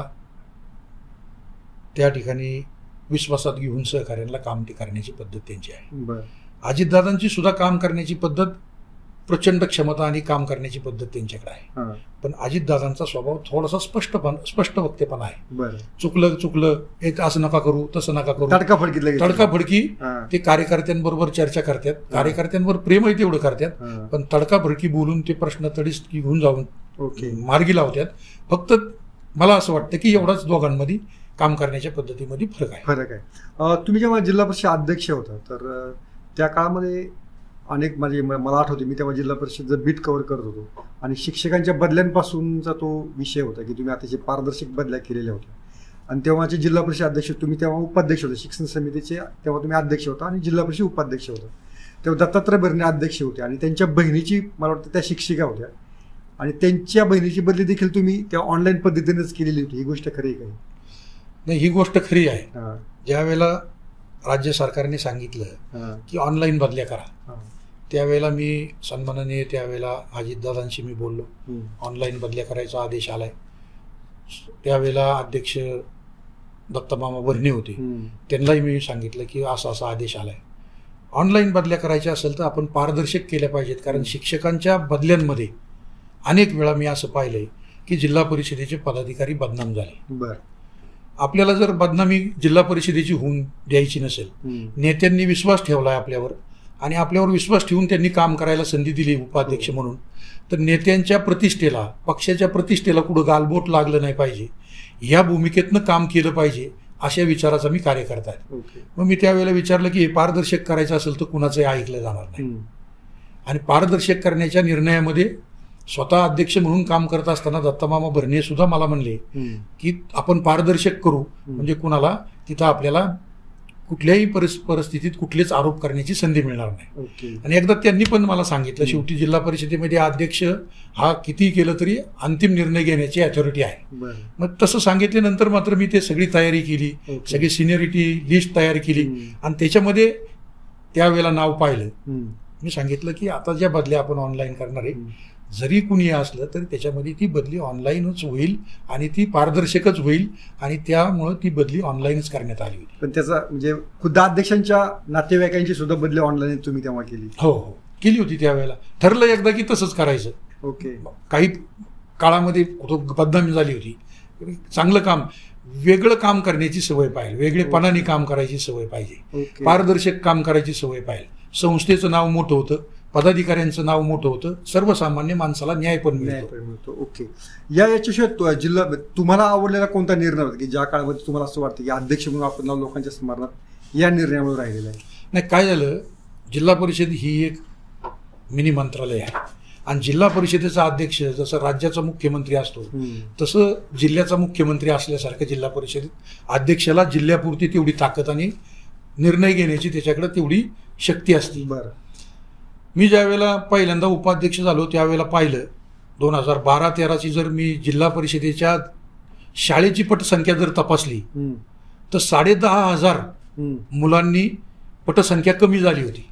त्या ठिकाणी विश्वासात घेऊन सहकार्यांना काम ते करण्याची पद्धत त्यांची आहे. बरं. अजितदादांची सुद्धा काम करण्याची पद्धत प्रचंड क्षमता आणि काम करण्याची पद्धत त्यांच्याकडे आहे. हां. पण अजितदादांचा स्वभाव थोडासा स्पष्टपण स्पष्ट वक्तेपणा आहे. बरं. चुकलं चुकलं हे असं नका करू तसं नका करू तडकाफडकीत लगेच. तडकाफडकी हां. ते कार्यकर्त्यांबरोबर चर्चा करतात, कार्यकर्त्यांवर प्रेमही तेवढं करतात, हां. पण तडकाफडकी बोलून ते प्रश्न तडीस घेऊन जाऊन ओके. मार्गी लावतात. फक्त मला असं वाटतं की एवढाच दोघांमध्ये काम करण्याच्या पद्धतीमध्ये फरक आहे. फरक आहे. अ, तुम्ही जेव्हा जिल्हा परिषद अध्यक्ष होता तर अ, त्या काळामध्ये अनेक म्हणजे म- मला आठवते मी तेव्हा जिल्हा परिषदचं बीट कव्हर करत होतो आणि शिक्षकांच्या बदल्यांपासूनचा तो विषय होता की तुम्ही अतिशय पारदर्शक बदल्या केलेल्या होत्या. आणि तेव्हाचे जिल्हा परिषद अध्यक्ष तुम्ही तेव्हा उपाध्यक्ष होते शिक्षण समितीचे, तेव्हा तुम्ही अध्यक्ष होता आणि जिल्हा परिषद उपाध्यक्ष होता. तेव्हा दत्तात्रय भरणे अध्यक्ष होते आणि त्यांच्या बहिणीची मला वाटतं त्या शिक्षिका होत्या आणि त्यांच्या बहिणीची बदली देखील तुम्ही त्या ऑनलाईन पद्धतीनेच केलेली होती. ही गोष्ट खरी आहे काही? नाही, ही गोष्ट खरी आहे. हां. ज्या वेळेला राज्य सरकारने सांगितलं हां. की ऑनलाईन बदल्या करा, हां. त्यावेळेला मी सन्मानाने त्यावेळेला अजितदादांशी मी बोललो. हं. ऑनलाईन बदल्या करायचा आदेश आलाय. त्यावेळेला अध्यक्ष दत्तमामा भरणे होते, हं. त्यांनाही मी सांगितलं की असा असा आदेश आलाय. ऑनलाईन बदल्या करायच्या असेल तर आपण पारदर्शक केल्या पाहिजेत, कारण शिक्षकांच्या बदल्यांमध्ये अनेक वेळा मी असं पाहिलंय की जिल्हा परिषदेचे पदाधिकारी बदनाम झाले. बरं. आपल्याला जर बदनामी जिल्हा परिषदेची होऊन द्यायची नसेल, हं. नेत्यांनी विश्वास ठेवलाय आपल्यावर आणि आपल्यावर विश्वास ठेवून त्यांनी काम करायला संधी दिली उपाध्यक्ष म्हणून, तर नेत्यांच्या प्रतिष्ठेला पक्षाच्या प्रतिष्ठेला कुठं गालबोट लागलं नाही पाहिजे, या भूमिकेतनं काम केलं पाहिजे अशा विचाराचा मी कार्यकर्ता आहे. ओके. मग मी त्यावेळेला विचारलं की हे पारदर्शक करायचं असेल तर कुणाचंही ऐकलं जाणार नाही. हं. आणि पारदर्शक करण्याच्या निर्णयामध्ये स्वतः अध्यक्ष म्हणून काम करत असताना दत्तमामा भरणे सुद्धा मला म्हणले हं. की आपण पारदर्शक करू, म्हणजे कुणाला तिथं आपल्याला कुठल्याही परिस परिस्थितीत कुठलेच आरोप करण्याची संधी मिळणार नाही. ओके. आणि एकदा त्यांनी पण मला सांगितलं, शेवटी जिल्हा परिषदेमध्ये अध्यक्ष हा किती केलं तरी अंतिम निर्णय घेण्याची अथॉरिटी आहे. बरं. मग तसं सांगितल्यानंतर मात्र मी ते सगळी तयारी केली, ओके. सगळी सिनियरिटी लिस्ट तयार केली हं. आणि त्याच्यामध्ये त्यावेळेला नाव पाहिलं. हं. मी सांगितलं की आता ज्या बदल्या आपण ऑनलाईन करणार आहे, हं. जरी कुणी असलं तरी त्याच्यामध्ये ती बदली ऑनलाईनच होईल आणि ती पारदर्शकच होईल आणि त्यामुळं ती बदली ऑनलाईनच करण्यात आली होती. पण त्याचा म्हणजे खुद्द अध्यक्षांच्या नातेवाईकांची सुद्धा बदली ऑनलाईन तुम्ही तेव्हा केली? हो हो केली होती. त्यावेळेला ठरलं एकदा की तसंच करायचं. ओके. काही काळामध्ये बदनामी झाली होती. चांगलं काम, वेगळं काम करण्याची सवय पाहिजे, वेगळेपणाने काम करायची सवय पाहिजे, ओके. पारदर्शक काम करायची सवय पाहिजे. संस्थेचं नाव मोठं होतं, पदाधिकाऱ्यांचं नाव मोठं होतं, सर्वसामान्य माणसाला न्याय पण न्याय मिळतो. पण मिळतो. ओके. या याच्याशिवाय तो- जिल्हा तुम्हाला आवडलेला कोणता निर्णय होता की ज्या काळामध्ये तुम्हाला असं वाटतं की अध्यक्ष म्हणून आपण नाव लोकांच्या स्मरणात या निर्णयामुळे राहिलेला आहे? नाही, काय झालं, जिल्हा परिषद ही एक मिनी मंत्रालय आहे आणि जिल्हा परिषदेचा अध्यक्ष जसं राज्याचा मुख्यमंत्री असतो हं. तसं जिल्ह्याचा मुख्यमंत्री असल्यासारखं जिल्हा परिषदेत अध्यक्षाला जिल्ह्यापुरती तेवढी ताकद आणि निर्णय घेण्याची त्याच्याकडे तेवढी शक्ती असते. बरं. मी ज्या वेळेला पहिल्यांदा उपाध्यक्ष झालो त्यावेळेला पाहिलं, दोन हजार बारा तेराची जर मी जिल्हा परिषदेच्या शाळेची पटसंख्या जर तपासली हं. तर साडे दहा हजार हं. मुलांनी पटसंख्या कमी झाली होती.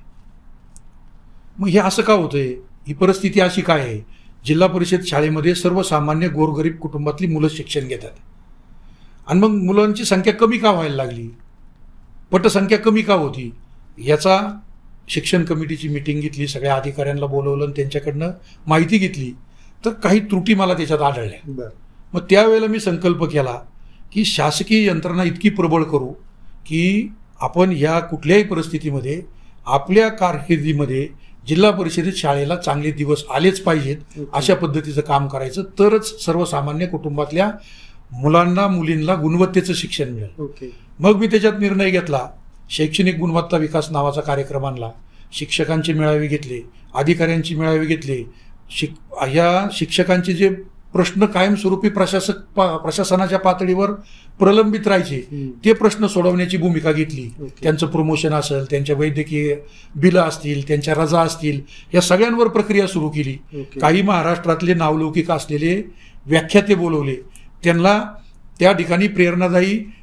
मग हे असं का होतंय, ही परिस्थिती अशी काय आहे? जिल्हा परिषद शाळेमध्ये सर्वसामान्य गोरगरीब कुटुंबातली मुलं शिक्षण घेतात आणि मग मुलांची संख्या कमी का व्हायला लागली, पटसंख्या कमी का होती? याचा शिक्षण कमिटीची मिटिंग घेतली, सगळ्या अधिकाऱ्यांना बोलवलं आणि त्यांच्याकडनं माहिती घेतली, तर काही त्रुटी मला त्याच्यात आढळल्या. बरं. मग त्यावेळेला मी संकल्प केला की शासकीय यंत्रणा इतकी प्रबळ करू की आपण ह्या कुठल्याही परिस्थितीमध्ये आपल्या कारकिर्दीमध्ये जिल्हा परिषदेत शाळेला चांगले दिवस आलेच पाहिजेत, ओके. अशा पद्धतीचं काम करायचं, तरच सर्वसामान्य कुटुंबातल्या मुलांना मुलींना गुणवत्तेचं शिक्षण मिळेल. ओके. मग मी त्याच्यात निर्णय घेतला, शैक्षणिक गुणवत्ता विकास नावाचा कार्यक्रम आणला, शिक्षकांचे मेळावे घेतले, अधिकाऱ्यांची मेळावे घेतले, शिक ह्या शिक्षकांचे जे प्रश्न कायमस्वरूपी प्रशासक पा प्रशासनाच्या पातळीवर प्रलंबित राहायचे हं. ते प्रश्न सोडवण्याची भूमिका घेतली. ओके. त्यांचं प्रमोशन असेल, त्यांच्या वैद्यकीय बिलं असतील, त्यांच्या रजा असतील, या सगळ्यांवर प्रक्रिया सुरू केली. ओके. काही महाराष्ट्रातले नावलौकिक असलेले व्याख्याते बोलवले, त्यांना त्या ठिकाणी प्रेरणादायी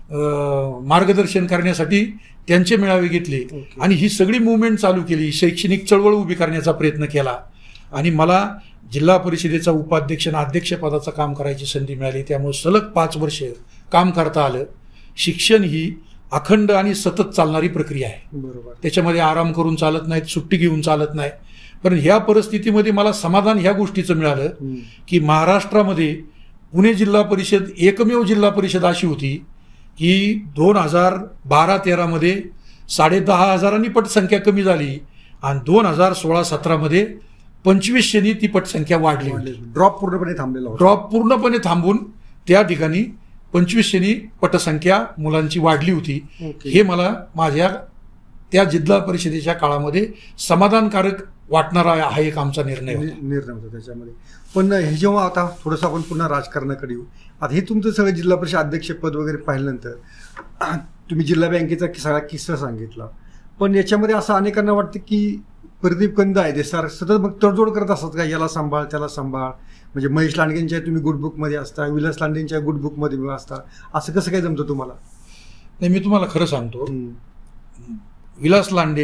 अं, मार्गदर्शन करण्यासाठी त्यांचे मेळावे घेतले ओके. आणि ही सगळी मुवमेंट चालू केली. शैक्षणिक चळवळ उभी करण्याचा प्रयत्न केला आणि मला जिल्हा परिषदेचा उपाध्यक्ष आणि अध्यक्षपदाचं काम करायची संधी मिळाली. त्यामुळे सलग पाच वर्ष काम करता आलं. शिक्षण ही अखंड आणि सतत चालणारी प्रक्रिया आहे. बरोबर. त्याच्यामध्ये आराम करून चालत नाहीत, सुट्टी घेऊन चालत नाही. पण ह्या परिस्थितीमध्ये मला समाधान ह्या गोष्टीचं मिळालं हम्म. की महाराष्ट्रामध्ये पुणे जिल्हा परिषद एकमेव जिल्हा परिषद अशी होती की दोन हजार बारा तेरामध्ये साडे दहा हजारांनी पटसंख्या कमी झाली आणि दोन हजार सोळा सतरामध्ये पंचवीसशेनी ती पटसंख्या वाढली होती. ड्रॉप पूर्णपणे थांबलेला होता. ड्रॉप पूर्णपणे थांबून त्या ठिकाणी पंचवीसशेनी पटसंख्या मुलांची वाढली होती. ओके. हे मला माझ्या त्या जिल्हा परिषदेच्या काळामध्ये समाधानकारक वाटणारा हा एक आमचा निर्णय होता. नि- निर्णय होता त्याच्यामध्ये. पण हे जेव्हा आता थोडंसं आपण पुन्हा राजकारणाकडे येऊ. आता हे तुमचं सगळं जिल्हा परिषद अध्यक्षपद वगैरे पाहिल्यानंतर तुम्ही जिल्हा बँकेचा कि- सगळा किस्सा सांगितला. पण याच्यामध्ये असं अनेकांना वाटतं की प्रदीप कंद आहे ते सर सतत मग तडजोड करत असतात का, याला सांभाळ त्याला सांभाळ. म्हणजे महेश लांडगेंच्या तुम्ही गुड बुकमध्ये असता, विलास लांडेंच्या गुड बुकमध्ये असता. असं कसं काय जमतं तुम्हाला? नाही, मी तुम्हाला खरं सांगतो, हम्म. विलास लांडे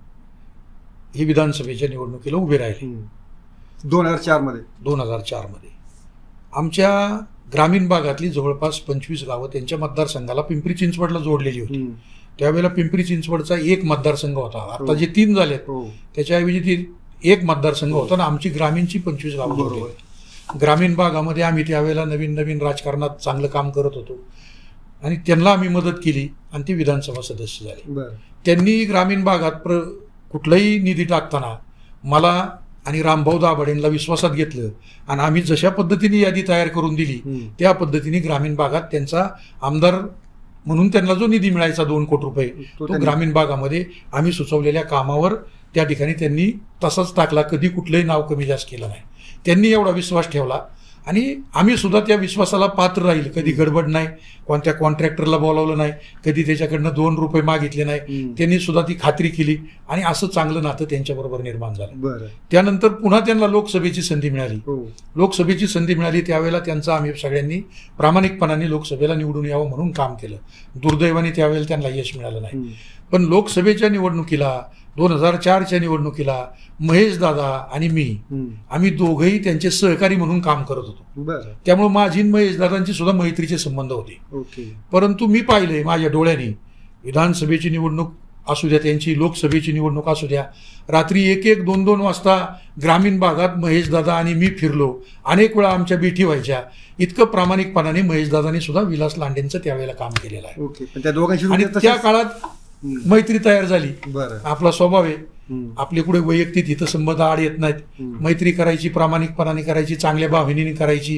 हे विधानसभेच्या निवडणुकीला उभे राहिले हम्म. दोन हजार चार मध्ये दोन हजार चारमध्ये. आमच्या ग्रामीण भागातली जवळपास पंचवीस गावं त्यांच्या मतदारसंघाला पिंपरी चिंचवडला जोडलेली होती. हम्म. त्यावेळेला पिंपरी चिंचवडचा एक मतदारसंघ होता. आता हो. जे तीन झालेत हो. त्याच्याऐवजी ती एक मतदारसंघ होता आणि आमची ग्रामीणची पंचवीस गावं बरोबर. जोडली. ग्रामीण भागामध्ये आम्ही त्यावेळेला नवीन नवीन राजकारणात चांगलं काम करत होतो आणि त्यांना आम्ही मदत केली आणि ते विधानसभा सदस्य झाले. बरं. त्यांनी ग्रामीण भागात प्र कुठलाही निधी टाकताना मला आणि रामभाऊ दाभाडेंना विश्वासात घेतलं आणि आम्ही जशा पद्धतीने यादी तयार करून दिली हम्म. त्या पद्धतीने ग्रामीण भागात त्यांचा आमदार म्हणून त्यांना जो निधी मिळायचा दोन कोटी रुपये तो तो त्यांनी- ग्रामीण भागामध्ये आम्ही सुचवलेल्या कामावर त्या ठिकाणी त्यांनी तसाच टाकला. कधी कुठलंही नाव कमी जास्त केलं नाही. त्यांनी एवढा विश्वास ठेवला आणि आम्ही सुद्धा त्या विश्वासाला पात्र राहील. कधी गडबड नाही, कोणत्या कॉन्ट्रॅक्टरला बोलावलं नाही, कधी त्याच्याकडनं दोन रुपये मागितले नाही. हम्म. त्यांनी सुद्धा ती खात्री केली आणि असं चांगलं नातं त्यांच्याबरोबर निर्माण झालं. बरं. त्यानंतर पुन्हा त्यांना लोकसभेची संधी मिळाली. हो. लोकसभेची संधी मिळाली त्यावेळेला त्यांचं आम्ही सगळ्यांनी प्रामाणिकपणाने लोकसभेला निवडून यावं म्हणून काम केलं. दुर्दैवाने त्यावेळेला त्यांना यश मिळालं नाही. हम्म. पण लोकसभेच्या निवडणुकीला दोन हजार चारच्या निवडणुकीला महेश दादा आणि मी हम्म. आम्ही दोघंही त्यांचे सहकारी म्हणून काम करत होतो. बरं. त्यामुळे माझी आणि महेश दादांची सुद्धा मैत्रीचे संबंध होते. ओके. परंतु मी पाहिलंय माझ्या डोळ्यांनी, विधानसभेची निवडणूक असू द्या त्यांची, लोकसभेची निवडणूक असू द्या, रात्री एक एक दोन दोन वाजता ग्रामीण भागात महेश दादा आणि मी फिरलो. अनेक वेळा आमच्या भेटी व्हायच्या. इतकं प्रामाणिकपणाने महेश दादांनी सुद्धा विलास लांडेंचं त्यावेळेला काम केलेलं आहे ओके. पण त्या दोघांशी आणि तसंच- त्या काळात हम्म. मैत्री तयार झाली. बरं. आपला स्वभाव आहे, हम्म. आपले कुठे वैयक्तिक हितसंबंध आड येत नाहीत. हम्म. मैत्री करायची, प्रामाणिकपणाने करायची, चांगल्या भावनेने करायची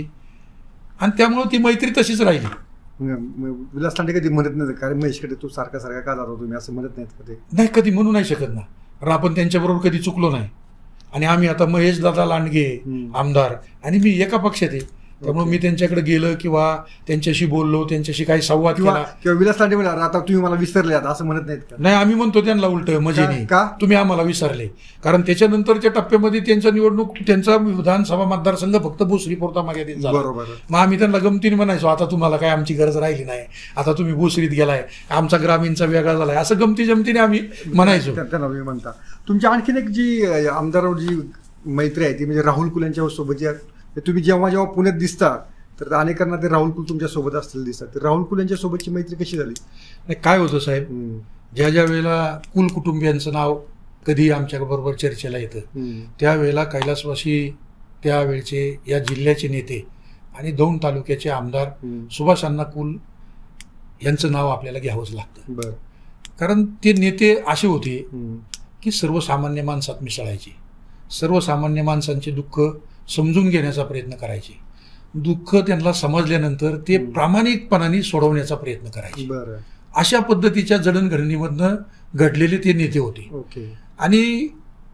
आणि त्यामुळे ती मैत्री तशीच राहिली. मग- मग विलास लांडे कधी म्हणत नाही कारण महेशकडे तू सारखा सारखा का जातो तुम्ही असं म्हणत नाहीत का ते? नाही, कधी म्हणू नाही शकत ना, कारण आपण त्यांच्याबरोबर कधी चुकलो नाही. आणि आम्ही आता महेश दादा लांडगे हम्म. आमदार आणि मी एका पक्षात आहे. त्यामुळे मी त्यांच्याकडे गेलं किंवा त्यांच्याशी बोललो, त्यांच्याशी काही संवाद किंवा केला. किंवा विलास लांडे म्हणाले आता तुम्ही मला विसरले आता असं म्हणत नाहीत का? नाही, आम्ही म्हणतो त्यांना उलट मजेने, का? तुम्ही आम्हाला विसरले. कारण त्याच्यानंतरच्या टप्प्यामध्ये त्यांच्या निवडणूक त्यांचा विधानसभा मतदारसंघ फक्त भोसरी पुरता मर्यादित झाला. बरोबर. मग आम्ही त्यांना गमतीने म्हणायचो आता तुम्हाला काय आमची गरज राहिली नाही, आता तुम्ही भोसरीत गेलाय, आमचा ग्रामीणचा वेगळा झालाय, असं गमती जमतीने आम्ही म्हणायचो. त्या- त्यांना तुम्ही म्हणता. तुमची आणखीन एक जी अं, आमदारावर जी मैत्री आहे ती म्हणजे राहुल कुल यांच्या सोबत जी आहे, तुम्ही जेव्हा जेव्हा पुण्यात दिसता तर अनेकांना ते राहुल कुल तुमच्या सोबत असलेले दिसतात. तर राहुल कुल यांच्या सोबतची मैत्री कशी झाली? नाही, काय होतं साहेब, हम्म. ज्या ज्या वेळेला कुल कुटुंबियांचं नाव कधी आमच्याबरोबर चर्चेला येतं हम्म. त्यावेळेला कैलासवासी त्यावेळचे या जिल्ह्याचे नेते आणि दौंड तालुक्याचे आमदार हम्म. सुभाष अण्णा कुल यांचं नाव आपल्याला घ्यावंच लागतं. बरं. कारण ते नेते असे होते हम्म. की सर्वसामान्य माणसात मिसळायचे, सर्वसामान्य माणसांचे दुःख समजून घेण्याचा प्रयत्न करायचे, दुःख त्यांना समजल्यानंतर ते हम्म. प्रामाणिकपणाने सोडवण्याचा प्रयत्न करायचे. बरं. अशा पद्धतीच्या जडणघडणीमधनं घडलेले ते नेते होते. ओके. आणि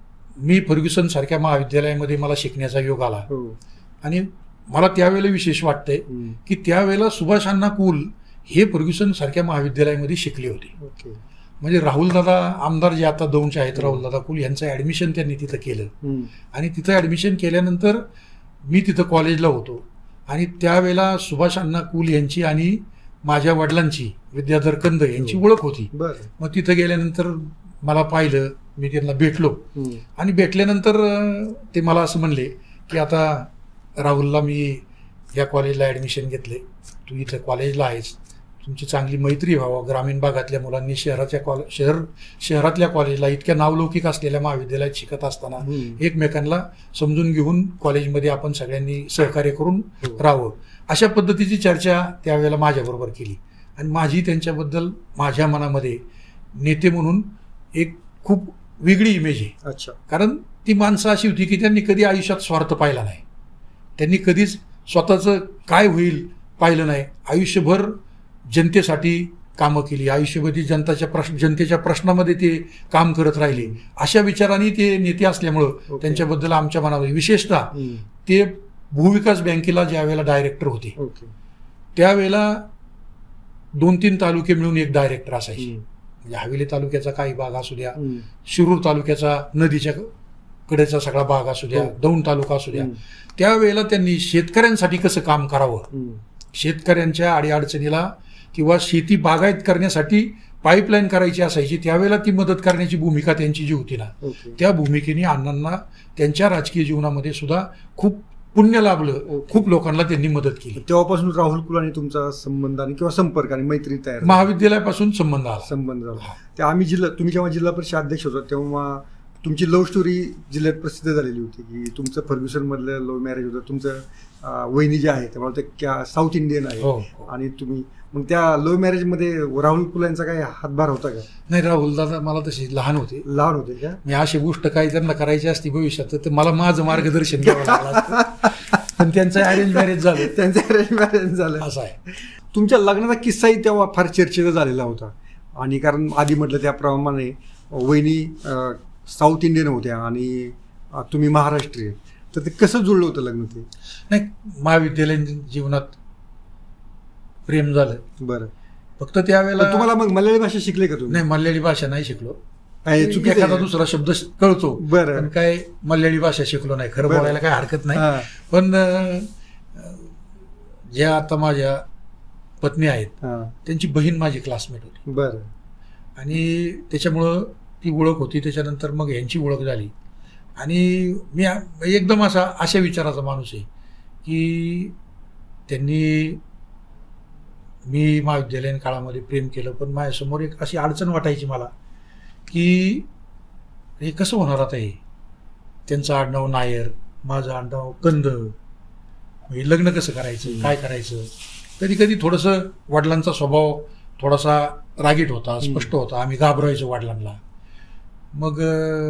मी फर्ग्युसन सारख्या महाविद्यालयामध्ये मला शिकण्याचा योग आला हो. आणि मला त्यावेळेला विशेष वाटतंय हम्म. की त्यावेळेला सुभाष अण्णा कुल हे फर्ग्युसन सारख्या महाविद्यालयामध्ये शिकले होते. ओके. म्हणजे राहुलदादा आमदार जे आता दौंडचे आहेत, राहुलदादा कुल यांचं ॲडमिशन त्यांनी तिथं केलं हम्म. आणि तिथं ॲडमिशन केल्यानंतर मी तिथं कॉलेजला होतो आणि त्यावेळेला सुभाष अण्णा कुल यांची आणि माझ्या वडिलांची विद्याधर कंद यांची ओळख होती. बरं. मग तिथं गेल्यानंतर मला पाहिलं, मी त्यांना भेटलो आणि भेटल्यानंतर ते मला असं म्हणले की आता राहुलला मी या कॉलेजला ॲडमिशन घेतले, तू इथं कॉलेजला आहेस, तुमची चांगली मैत्री व्हावं. ग्रामीण भागातल्या मुलांनी शहराच्या कॉले शहर शहरातल्या कॉलेजला इतक्या नावलौकिक असलेल्या महाविद्यालयात शिकत असताना एकमेकांना समजून घेऊन कॉलेजमध्ये आपण सगळ्यांनी सहकार्य करून राहावं, अशा पद्धतीची चर्चा त्यावेळेला माझ्याबरोबर केली. आणि माझी त्यांच्याबद्दल माझ्या मनामध्ये नेते म्हणून एक खूप वेगळी इमेज आहे. अच्छा. कारण ती माणसं अशी होती की त्यांनी कधी आयुष्यात स्वार्थ पाहिला नाही, त्यांनी कधीच स्वतःचं काय होईल पाहिलं नाही. आयुष्यभर जनतेसाठी कामं केली, आयुष्यभर जनताच्या प्रश्न जनतेच्या प्रश्नामध्ये ते काम करत राहिले. अशा विचारांनी ते नेते असल्यामुळं त्यांच्याबद्दल आमच्या मनामध्ये, विशेषतः ते भूविकास बँकेला ज्या वेळेला डायरेक्टर होते त्यावेळेला दोन तीन तालुके मिळून एक डायरेक्टर असायचे. म्हणजे हवेली तालुक्याचा काही भाग असू द्या, शिरूर तालुक्याचा नदीच्या कडेचा सगळा भाग असू द्या, दौंड तालुका असू द्या, त्यावेळेला त्यांनी शेतकऱ्यांसाठी कसं काम करावं, शेतकऱ्यांच्या अडीअडचणीला किंवा शेती बागायत करण्यासाठी पाईपलाईन करायची असायची, त्यावेळेला ती मदत करण्याची भूमिका त्यांची जी होती ना, त्या भूमिकेने अण्णांना त्यांच्या राजकीय जीवनामध्ये सुद्धा खूप पुण्य लाभलं. खूप लोकांना त्यांनी मदत केली. तेव्हापासून राहुल कुलानी तुमचा संबंध आणि किंवा संपर्क आणि मैत्री तयार, महाविद्यालयापासून संबंध आला संबंध झाला. ते आम्ही जिल्हा तुम्ही जेव्हा जिल्हा परिषद अध्यक्ष होता तेव्हा तुमची लव्ह स्टोरी जिल्ह्यात प्रसिद्ध झालेली होती की तुमचं फर्ग्युसन मधलं लव्ह मॅरेज होतं. तुमचं वहिनी जे आहे त्यामुळे ते क्या साऊथ इंडियन आहे आणि तुम्ही मग त्या लव्ह मॅरेज मध्ये राहुल कुलांचा काही हातभार होता का? नाही, राहुल दादा मला तशी लहान होते लहान होते का? मी अशी गोष्ट काही त्यांना करायची असती भविष्यात तर मला माझं मार्गदर्शन घ्यावं लागलं असतं. पण त्यांचं अरेंज मॅरेज झालं. त्यांचं अरेंज मॅरेज झालं असं आहे. तुमच्या लग्नाचा किस्साही तेव्हा फार चर्चेचा झालेला होता. आणि कारण आधी म्हटलं त्याप्रमाणे वहिनी साऊथ इंडियन होत्या आणि तुम्ही महाराष्ट्रीयन, तर ते कसं जुळलं होतं लग्न? ते नाही, महाविद्यालयीन जीवनात प्रेम झालं. बरं. फक्त त्यावेळेला तुम्हाला मग मल्याळी भाषा शिकले का तुम्ही? नाही, मल्याळी भाषा नाही शिकलो. चुकीचा एखादा दुसरा शब्द कळतो, बरं, पण काय मल्याळी भाषा शिकलो नाही. खरं बोलायला काही हरकत नाही. पण ज्या आता माझ्या पत्नी आहेत त्यांची बहीण माझी क्लासमेट होती. बरं. आणि त्याच्यामुळं ती ओळख होती. त्याच्यानंतर मग यांची ओळख झाली. आणि मी एकदम असा अशा विचाराचा माणूस आहे की त्यांनी मी महाविद्यालयीन काळामध्ये प्रेम केलं, पण माझ्यासमोर एक अशी अडचण वाटायची मला की हे कसं होणार आता, हे त्यांचं आडनाव नायर, माझं आडनाव कंद, हे लग्न कसं करायचं, काय करायचं. कधी कधी थोडंसं वडिलांचा स्वभाव थोडासा रागीट होता, स्पष्ट होता, आम्ही घाबरायचो वडिलांना. मग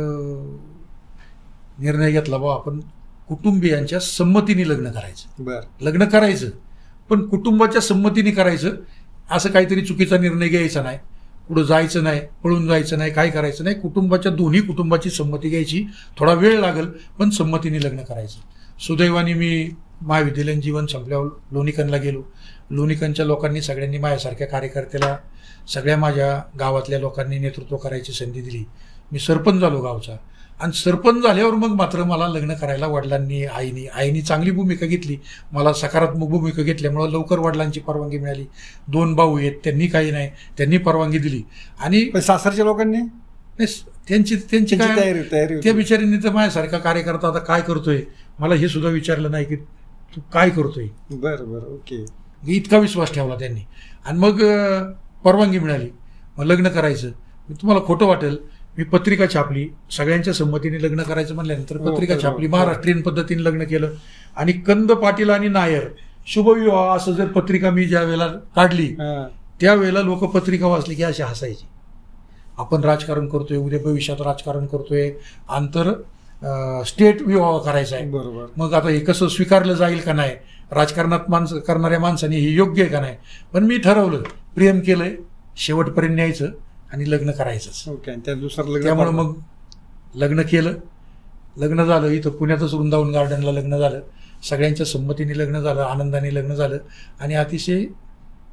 निर्णय घेतला बा आपण कुटुंबियांच्या संमतीने लग्न करायचं. बरं. लग्न करायचं पण कुटुंबाच्या संमतीने करायचं. असं काहीतरी चुकीचा निर्णय घ्यायचा नाही, पुढं जायचं नाही, पळून जायचं नाही, काय करायचं नाही. कुटुंबाच्या दोन्ही कुटुंबाची संमती घ्यायची, थोडा वेळ लागेल पण संमतीने लग्न करायचं. सुदैवाने मी महाविद्यालयीन जीवन संपल्यावर लोणीकनला गेलो. लोणीकनच्या लोकांनी सगळ्यांनी माझ्यासारख्या कार्यकर्त्याला, सगळ्या माझ्या गावातल्या लोकांनी नेतृत्व करायची संधी दिली. मी सरपंच झालो गावचा. आणि सरपंच झाल्यावर मग मात्र मला लग्न करायला वडिलांनी, आईनी आईनी चांगली भूमिका घेतली. मला सकारात्मक भूमिका घेतल्यामुळं लवकर वडिलांची परवानगी मिळाली. दोन भाऊ आहेत, त्यांनी काही नाही, त्यांनी परवानगी दिली. आणि सासरच्या लोकांनी त्यांची त्यांची काय तयारी तयारी त्या बिचारींनी तर माझ्यासारखा कार्यकर्ता आता काय करतोय मला हे सुद्धा विचारलं नाही की तू काय करतोय. बरं बरं, ओके. इतका विश्वास ठेवला त्यांनी. आणि मग परवानगी मिळाली, मग लग्न करायचं. तुम्हाला खोटं वाटेल, मी पत्रिका छापली, सगळ्यांच्या संमतीने लग्न करायचं म्हणल्यानंतर पत्रिका छापली, महाराष्ट्रीयन पद्धतीने लग्न केलं. आणि कंद, पाटील आणि नायर शुभविवाह असं जर पत्रिका मी ज्या वेळेला काढली त्यावेळेला लोक पत्रिका वाचली की अशी हसायची. आपण राजकारण करतोय, उद्या भविष्यात राजकारण करतोय, आंतर स्टेट विवाह करायचा आहे. बरोबर. मग आता हे कसं स्वीकारलं जाईल का नाही, राजकारणात माणसं करणाऱ्या माणसाने हे योग्य आहे का नाही. पण मी ठरवलं, प्रेम केलंय, शेवटपर्यंत न्यायचं आणि लग्न करायचंच. त्यामुळे मग लग्न केलं. लग्न झालं इथं पुण्यातच वृंदावन गार्डनला लग्न झालं. सगळ्यांच्या संमतीने लग्न झालं, आनंदाने लग्न झालं आणि अतिशय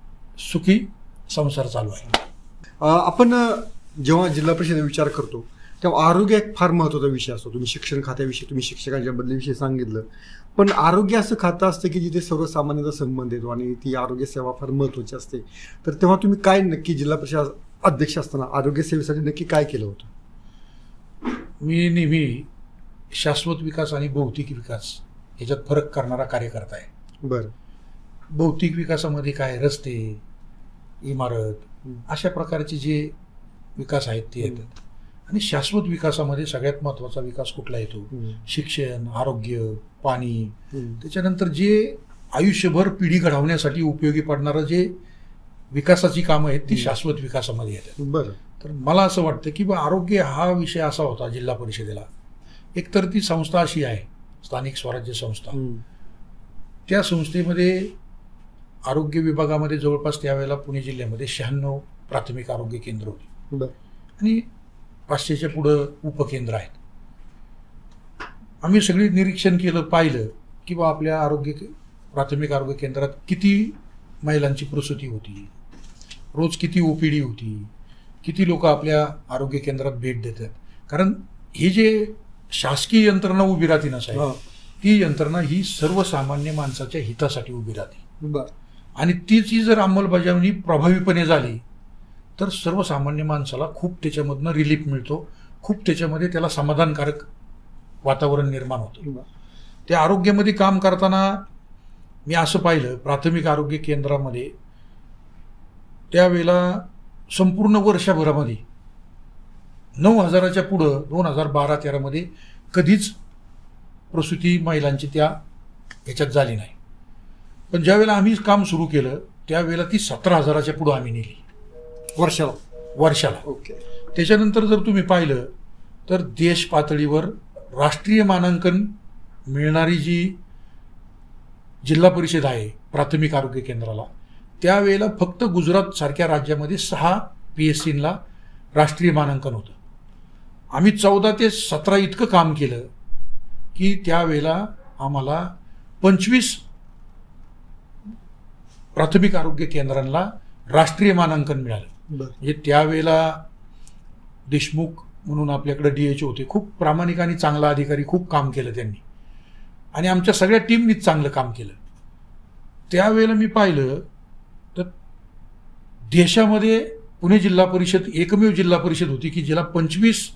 सुखी संसार चालू आहे. आपण जेव्हा जिल्हा परिषद विचार करतो तेव्हा आरोग्य एक फार महत्त्वाचा विषय असतो. तुम्ही शिक्षण खात्याविषयी, तुम्ही शिक्षकांच्या बदलीविषयी सांगितलं, पण आरोग्य असं खातं असतं की जिथे सर्वसामान्यांचा संबंध येतो आणि ती आरोग्य सेवा फार महत्त्वाची असते. तर तेव्हा तुम्ही काय नक्की जिल्हा परिषद अध्यक्ष असताना आरोग्य सेवेसाठी नक्की काय केलं होतं? मी नेहमी शाश्वत विकास आणि भौतिक विकास याच्यात फरक करणारा कार्यकर्ता आहे. बरं. भौतिक विकासामध्ये काय, रस्ते, इमारत अशा प्रकारचे जे विकास आहेत ते येतात. आणि शाश्वत विकासामध्ये सगळ्यात महत्त्वाचा विकास कुठला येतो? शिक्षण, आरोग्य, पाणी, त्याच्यानंतर जे आयुष्यभर पिढी घडवण्यासाठी उपयोगी पडणारं जे विकासाची कामं आहेत ती शाश्वत विकासामध्ये येतात. बरं. तर मला असं वाटतं की बा आरोग्य हा विषय असा होता जिल्हा परिषदेला. एकतर ती संस्था अशी आहे, स्थानिक स्वराज्य संस्था, त्या संस्थेमध्ये आरोग्य विभागामध्ये जवळपास त्यावेळेला पुणे जिल्ह्यामध्ये शहाण्णव प्राथमिक आरोग्य केंद्र होती आणि पाचशेच्या पुढं उपकेंद्र आहेत. आम्ही सगळी निरीक्षण केलं, पाहिलं की बा आपल्या आरोग्य प्राथमिक आरोग्य केंद्रात किती महिलांची प्रसूती होती, रोज किती ओपीडी होती, किती लोक आपल्या आरोग्य केंद्रात भेट देतात. कारण ही जे शासकीय यंत्रणा उभी राहते ना साहेब, ती यंत्रणा ही सर्वसामान्य माणसाच्या हितासाठी उभी राहते. आणि तिची जर अंमलबजावणी प्रभावीपणे झाली तर सर्वसामान्य माणसाला खूप त्याच्यामधनं रिलीफ मिळतो, खूप त्याच्यामध्ये त्याला समाधानकारक वातावरण निर्माण होतं. त्या आरोग्यामध्ये काम करताना मी असं पाहिलं, प्राथमिक आरोग्य केंद्रामध्ये त्यावेळेला संपूर्ण वर्षभरामध्ये नऊ हजाराच्या पुढं दोन हजार बारा तेरामध्ये कधीच प्रसूती महिलांची त्या ह्याच्यात झाली नाही. पण ज्यावेळेला आम्ही काम सुरू केलं त्यावेळेला ती सतरा हजाराच्या पुढं आम्ही नेली वर्षाला वर्षाला ओके. त्याच्यानंतर जर तुम्ही पाहिलं तर देश पातळीवर राष्ट्रीय मानांकन मिळणारी जी जिल्हा परिषद आहे प्राथमिक आरोग्य केंद्राला, त्यावेळेला फक्त गुजरात सारख्या राज्यामध्ये सहा पी एस सीला राष्ट्रीय मानांकन होतं. आम्ही चौदा ते सतरा इतकं काम केलं की त्यावेळेला आम्हाला पंचवीस प्राथमिक आरोग्य केंद्रांना राष्ट्रीय मानांकन मिळालं. म्हणजे त्यावेळेला देशमुख म्हणून आपल्याकडे डी एच ओ होते, खूप प्रामाणिक आणि चांगला अधिकारी, खूप काम केलं त्यांनी आणि आमच्या सगळ्या टीमनीच चांगलं काम केलं. त्यावेळेला मी पाहिलं तर देशामध्ये पुणे जिल्हा परिषद एकमेव जिल्हा परिषद होती की जिला पंचवीस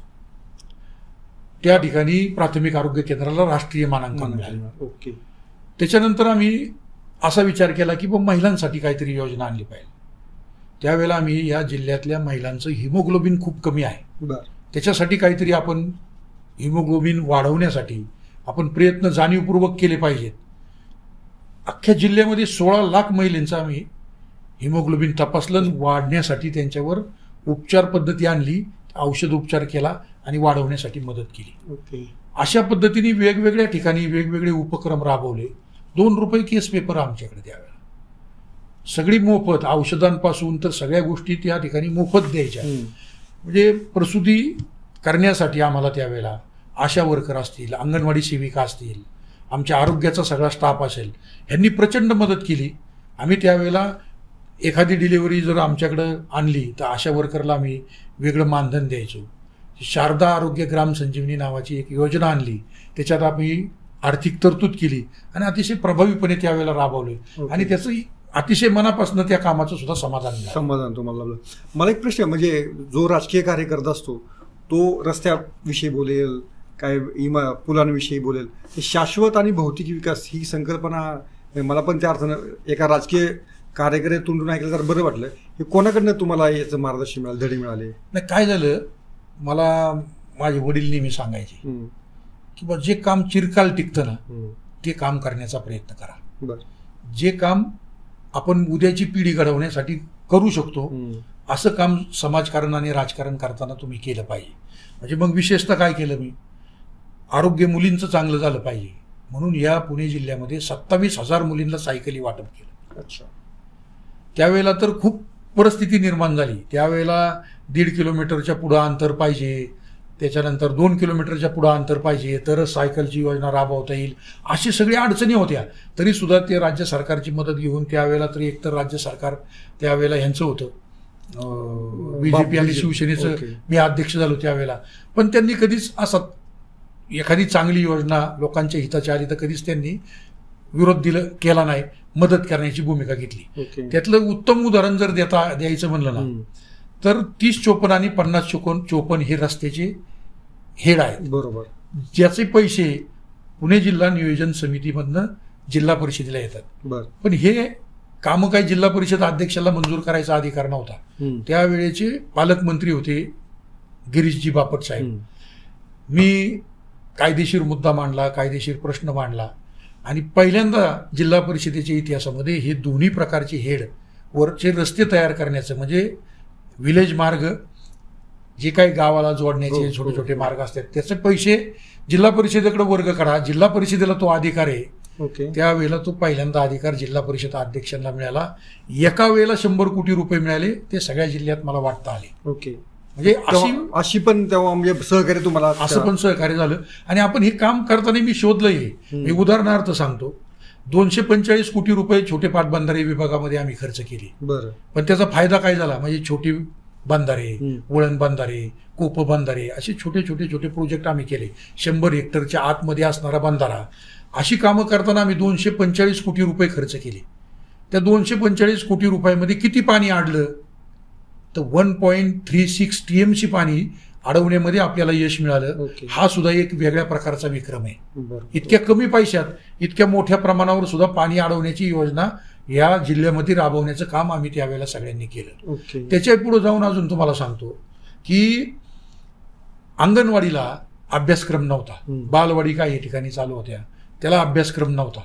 त्या ठिकाणी प्राथमिक आरोग्य केंद्राला राष्ट्रीय मानांकन मिळालं. ओके. त्याच्यानंतर आम्ही असा विचार केला की बाबा महिलांसाठी काहीतरी योजना आणली पाहिजे. त्यावेळेला आम्ही या जिल्ह्यातल्या महिलांचं हिमोग्लोबिन खूप कमी आहे, त्याच्यासाठी काहीतरी आपण हिमोग्लोबिन वाढवण्यासाठी आपण प्रयत्न जाणीवपूर्वक केले पाहिजेत. अख्ख्या जिल्ह्यामध्ये सोळा लाख महिलांचं आम्ही हिमोग्लोबिन तपासलं, वाढण्यासाठी त्यांच्यावर उपचार पद्धती आणली, औषध उपचार केला आणि वाढवण्यासाठी मदत केली. ओके. अशा पद्धतीने वेगवेगळ्या ठिकाणी वेगवेगळे उपक्रम राबवले. दोन रुपये केस पेपर आमच्याकडे त्यावेळेला सगळी मोफत, औषधांपासून तर सगळ्या गोष्टी त्या ठिकाणी मोफत द्यायच्या. म्हणजे प्रसूती करण्यासाठी आम्हाला त्यावेळेला आशा वर्कर असतील, अंगणवाडी सेविका असतील, आमच्या आरोग्याचा सगळा स्टाफ असेल, ह्यांनी प्रचंड मदत केली. आम्ही त्यावेळेला एखादी डिलिव्हरी जर आमच्याकडं आणली तर आशा वर्करला आम्ही वेगळं मानधन द्यायचो. शारदा आरोग्य ग्राम संजीवनी नावाची एक योजना आणली, त्याच्यात आम्ही आर्थिक तरतूद केली आणि अतिशय प्रभावीपणे त्यावेळेला राबवले. आणि त्याचं अतिशय मनापासून त्या कामाचं सुद्धा समाधान समाधान तुम्हाला. मला एक प्रश्न, म्हणजे जो राजकीय कार्यकर्ता असतो तो रस्त्याविषयी बोलेल, काय इमा पुलांविषयी बोलेल, शाश्वत आणि भौतिक विकास ही संकल्पना मला पण त्या अर्थानं एका राजकीय कार्यकर्ते तोंडून ऐकलं तर बरं वाटलं. हे कोणाकडनं तुम्हाला याचं मार्गदर्शन मिळालं, धडे मिळाले? नाही, काय झालं, मला माझे वडील नेहमी सांगायचे की बा जे काम चिरकाल टिकतं ना ते काम करण्याचा प्रयत्न करा. जे काम आपण उद्याची पिढी घडवण्यासाठी करू शकतो असं काम समाजकारण आणि राजकारण करताना तुम्ही केलं पाहिजे. म्हणजे मग विशेषतः काय केलं मी, आरोग्य मुलींचं चांगलं झालं पाहिजे म्हणून या पुणे जिल्ह्यामध्ये सत्तावीस हजार मुलींना सायकली वाटप केलं. अच्छा. त्यावेळेला तर खूप परिस्थिती निर्माण झाली. त्यावेळेला दीड किलोमीटरच्या पुढं अंतर पाहिजे, त्याच्यानंतर दोन किलोमीटरच्या पुढं अंतर पाहिजे तरच सायकलची योजना राबवता येईल, अशी सगळी अडचणी होत्या. तरीसुद्धा ते राज्य सरकारची मदत घेऊन त्यावेळेला तरी एकतर राज्य सरकार त्यावेळेला ह्यांचं होतं बीजेपी आणि शिवसेनेचं मी अध्यक्ष झालो त्यावेळेला. पण त्यांनी कधीच असं एखादी चांगली योजना लोकांच्या हिताची आली तर कधीच त्यांनी विरोध दिला केला नाही, मदत करण्याची भूमिका घेतली. त्यातलं उत्तम उदाहरण जर देता द्यायचं म्हणलं ना तर तीस चोपन्न आणि पन्नास चोपन्न चोपन्न हे रस्त्याचे हेड आहेत. बरोबर. ज्याचे पैसे पुणे जिल्हा नियोजन समितीमधनं जिल्हा परिषदेला येतात. पण हे कामं काही जिल्हा परिषद अध्यक्षाला मंजूर करायचा अधिकार नव्हता. त्यावेळेचे पालकमंत्री होते गिरीशजी बापट साहेब. मी कायदेशीर मुद्दा मांडला, कायदेशीर प्रश्न मांडला आणि पहिल्यांदा जिल्हा परिषदेच्या इतिहासामध्ये हे दोन्ही प्रकारचे हेड वरचे रस्ते तयार करण्याचं, म्हणजे विलेज मार्ग जे काही गावाला जोडण्याचे छोटे छोटे मार्ग असतात त्याचे पैसे जिल्हा परिषदेकडे वर्ग करा, जिल्हा परिषदेला तो अधिकार आहे. त्यावेळेला तो पहिल्यांदा अधिकार जिल्हा परिषद अध्यक्षांना मिळाला. एका वेळेला शंभर कोटी रुपये मिळाले, ते सगळ्या जिल्ह्यात मला वाटतं आले. ओके. म्हणजे अशी अशी पण तेव्हा म्हणजे सहकार्य तुम्हाला असं पण सहकार्य झालं. आणि आपण हे काम करताना मी शोधलंय. मी उदाहरणार्थ सांगतो, दोनशे पंचेचाळीस कोटी रुपये छोटे पाटबंधारे विभागामध्ये आम्ही खर्च केले. बरं. पण त्याचा फायदा काय झाला, म्हणजे छोटी बंधारे, वळण बंधारे, कोप बंधारे असे छोटे छोटे छोटे प्रोजेक्ट आम्ही केले. शंभर हेक्टरच्या आतमध्ये असणारा बंधारा, अशी कामं करताना आम्ही दोनशे पंचेचाळीस कोटी रुपये खर्च केले. त्या दोनशे पंचेचाळीस कोटी रुपयामध्ये किती पाणी अडलं तर one point three six TMC पाणी अडवण्यामध्ये आपल्याला यश मिळालं. हा सुद्धा एक वेगळ्या प्रकारचा विक्रम आहे. इतक्या कमी पैशात इतक्या मोठ्या प्रमाणावर सुद्धा पाणी अडवण्याची योजना या जिल्ह्यामध्ये राबवण्याचं काम आम्ही त्यावेळेला सगळ्यांनी केलं. त्याच्या पुढे जाऊन अजून तुम्हाला सांगतो की अंगणवाडीला अभ्यासक्रम नव्हता. बालवाडी काही ठिकाणी चालू होत्या, त्याला अभ्यासक्रम नव्हता.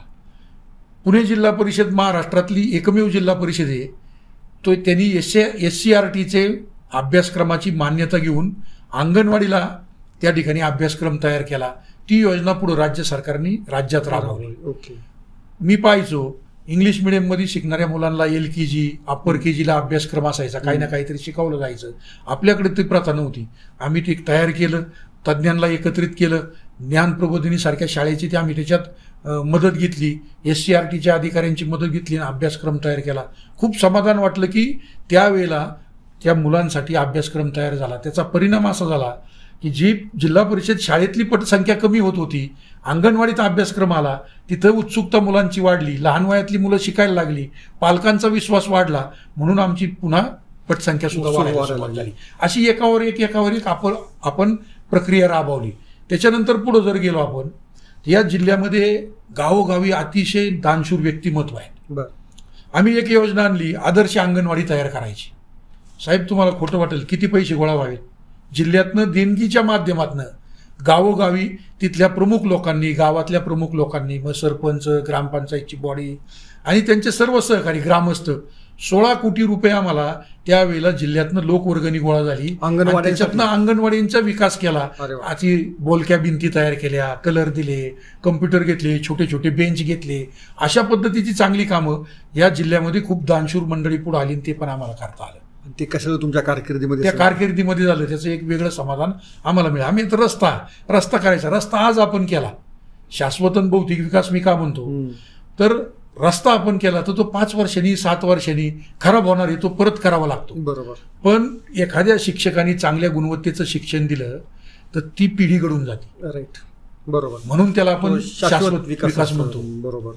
पुणे जिल्हा परिषद महाराष्ट्रातली एकमेव जिल्हा परिषद आहे तो त्यांनी एस एस सी आर टीचे अभ्यासक्रमाची मान्यता घेऊन अंगणवाडीला त्या ठिकाणी अभ्यासक्रम तयार केला. ती योजना पुढे राज्य सरकारने राज्यात राबवली. मी पाहायचो इंग्लिश मिडियममध्ये शिकणाऱ्या मुलांना एल के जी अप्पर के जीला अभ्यासक्रम असायचा, काही ना काहीतरी शिकवलं जायचं. आपल्याकडे ती प्रथा नव्हती. आम्ही ते तयार केलं, तज्ज्ञांना एकत्रित केलं, ज्ञान प्रबोधिनी सारख्या शाळेची ते आम्ही त्याच्यात मदत घेतली, एस सी आर टीच्या अधिकाऱ्यांची मदत घेतली आणि अभ्यासक्रम तयार केला. खूप समाधान वाटलं की त्यावेळेला त्या मुलांसाठी अभ्यासक्रम तयार झाला. त्याचा परिणाम असा झाला की जी जिल्हा परिषद शाळेतली पटसंख्या कमी होत होती, अंगणवाडीत अभ्यासक्रम आला, तिथं उत्सुकता मुलांची वाढली, लहान वयातली मुलं शिकायला लागली, पालकांचा विश्वास वाढला, म्हणून आमची पुन्हा पटसंख्या सुद्धा वाढायला सुरुवात झाली. अशी एकावर एक एकावर एक आपण आपण प्रक्रिया राबवली. त्याच्यानंतर पुढे जर गेलो आपण, या जिल्ह्यामध्ये गावोगावी अतिशय दानशूर व्यक्तिमत्व आहेत. आम्ही एक योजना आणली, आदर्श अंगणवाडी तयार करायची. साहेब तुम्हाला खोटं वाटेल, किती पैसे गोळा व्हावेत. जिल्ह्यातनं देणगीच्या माध्यमातनं गावोगावी तिथल्या प्रमुख लोकांनी, गावातल्या प्रमुख लोकांनी, मग सरपंच, ग्रामपंचायतची बॉडी आणि त्यांचे सर्व सहकारी ग्रामस्थ, सोळा कोटी रुपये आम्हाला त्यावेळेला जिल्ह्यातनं लोकवर्गणी गोळा झाली. त्याच्यातनं अंगणवाडींचा विकास केला. अति बोलक्या भिंती तयार केल्या, कलर दिले, कम्प्युटर घेतले, छोटे छोटे बेंच घेतले. अशा पद्धतीची चांगली कामं या जिल्ह्यामध्ये खूप दानशूर मंडळी पुढे आली, ते पण आम्हाला करता आलं. ते कसं तुमच्या कारकिर्दीमध्ये त्या कारकिर्दीमध्ये झालं, त्याचं एक वेगळं समाधान आम्हाला मिळालं. आम्ही तर रस्ता रस्ता करायचा, रस्ता आज आपण केला. शाश्वत भौतिक विकास मी का म्हणतो तर रस्ता आपण केला तर तो पाच वर्षांनी सात वर्षांनी खराब होणार आहे, तो परत करावा लागतो. बरोबर. पण एखाद्या शिक्षकाने चांगल्या गुणवत्तेचं शिक्षण दिलं तर ती पिढी घडून जाते. राईट. बरोबर. म्हणून त्याला आपण शाश्वत विकास म्हणतो. बरोबर.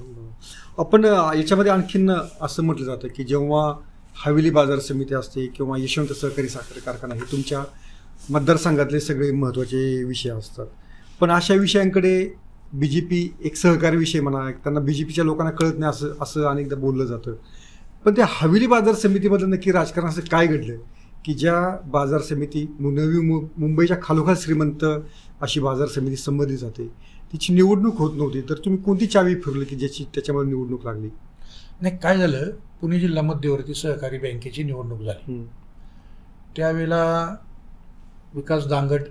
आपण याच्यामध्ये आणखीन असं म्हटलं जातं की जेव्हा हवेली बाजार समिती असते किंवा यशवंत सहकारी साखर कारखाना हे तुमच्या मतदारसंघातले सगळे महत्त्वाचे विषय असतात, पण अशा विषयांकडे बी जे पी एक सहकारी विषय म्हणा, त्यांना बी जे पीच्या लोकांना कळत नाही असं असं अनेकदा बोललं जातं. पण त्या हवेली बाजार समितीमध्ये नक्की राजकारण असं काय घडलं की ज्या बाजार समिती नवी मु मुंबईच्या खालोखाल श्रीमंत अशी बाजार समिती संबंधित जाते, तिची निवडणूक होत नव्हती, तर तुम्ही कोणती चावी फिरवली की ज्याची त्याच्यामध्ये निवडणूक लागली? नाही, काय झालं, पुणे जिल्हा मध्यवर्ती सहकारी बँकेची निवडणूक झाली. त्यावेळेला विकास दांगट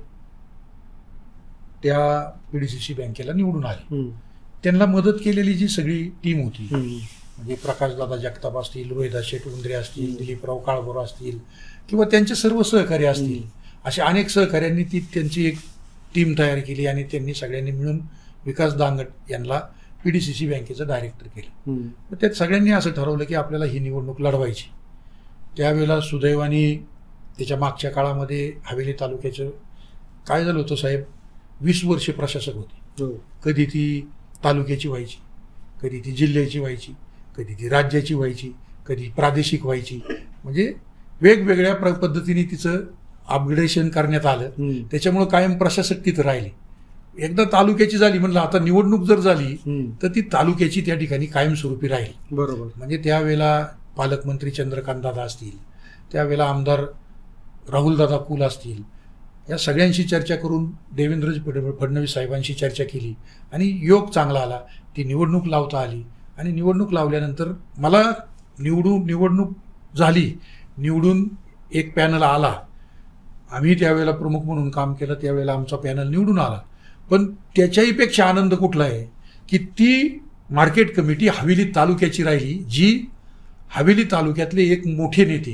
त्या पीडीसीसी बँकेला निवडून आले. त्यांना मदत केलेली जी सगळी टीम होती, म्हणजे प्रकाशदादा जगताप असतील, रोहिदास शेठ उंद्रे असतील, दिलीपराव काळभोर असतील किंवा त्यांचे सर्व सहकारी असतील, अशा अनेक सहकाऱ्यांनी ती त्यांची एक टीम तयार केली आणि त्यांनी सगळ्यांनी मिळून विकास दांगट यांना पीडीसीसी बँकेचं डायरेक्टर केलं. त्यात सगळ्यांनी असं ठरवलं की आपल्याला ही निवडणूक लढवायची. त्यावेळेला सुदैवाने त्याच्या मागच्या काळामध्ये हवेली तालुक्याचं काय झालं होतं साहेब, वीस वर्षे प्रशासक होते. कधी ती तालुक्याची व्हायची, कधी ती जिल्ह्याची व्हायची, कधी ती राज्याची व्हायची, कधी प्रादेशिक व्हायची. म्हणजे वेगवेगळ्या प्र पद्धतीने तिचं अपग्रेडेशन करण्यात आलं. त्याच्यामुळं कायम प्रशासक तिथं राहिले. एकदा तालुक्याची झाली म्हणलं आता निवडणूक जर झाली तर ती तालुक्याची त्या ठिकाणी कायमस्वरूपी राहील. बरोबर. म्हणजे त्यावेळेला पालकमंत्री चंद्रकांत दादा असतील, त्यावेळेला आमदार राहुलदादा कुल असतील, या सगळ्यांशी चर्चा करून देवेंद्रजी फडणवीस साहेबांशी चर्चा केली आणि योग चांगला आला. ती निवडणूक लावता आली आणि निवडणूक लावल्यानंतर मला निवडून निवडणूक झाली, निवडून एक पॅनल आला. आम्ही त्यावेळेला प्रमुख म्हणून काम केलं, त्यावेळेला आमचा पॅनल निवडून आला. पण त्याच्याही पेक्षा आनंद कुठला आहे की ती मार्केट कमिटी हवेली तालुक्याची राहिली, जी हवेली तालुक्यातले एक मोठे नेते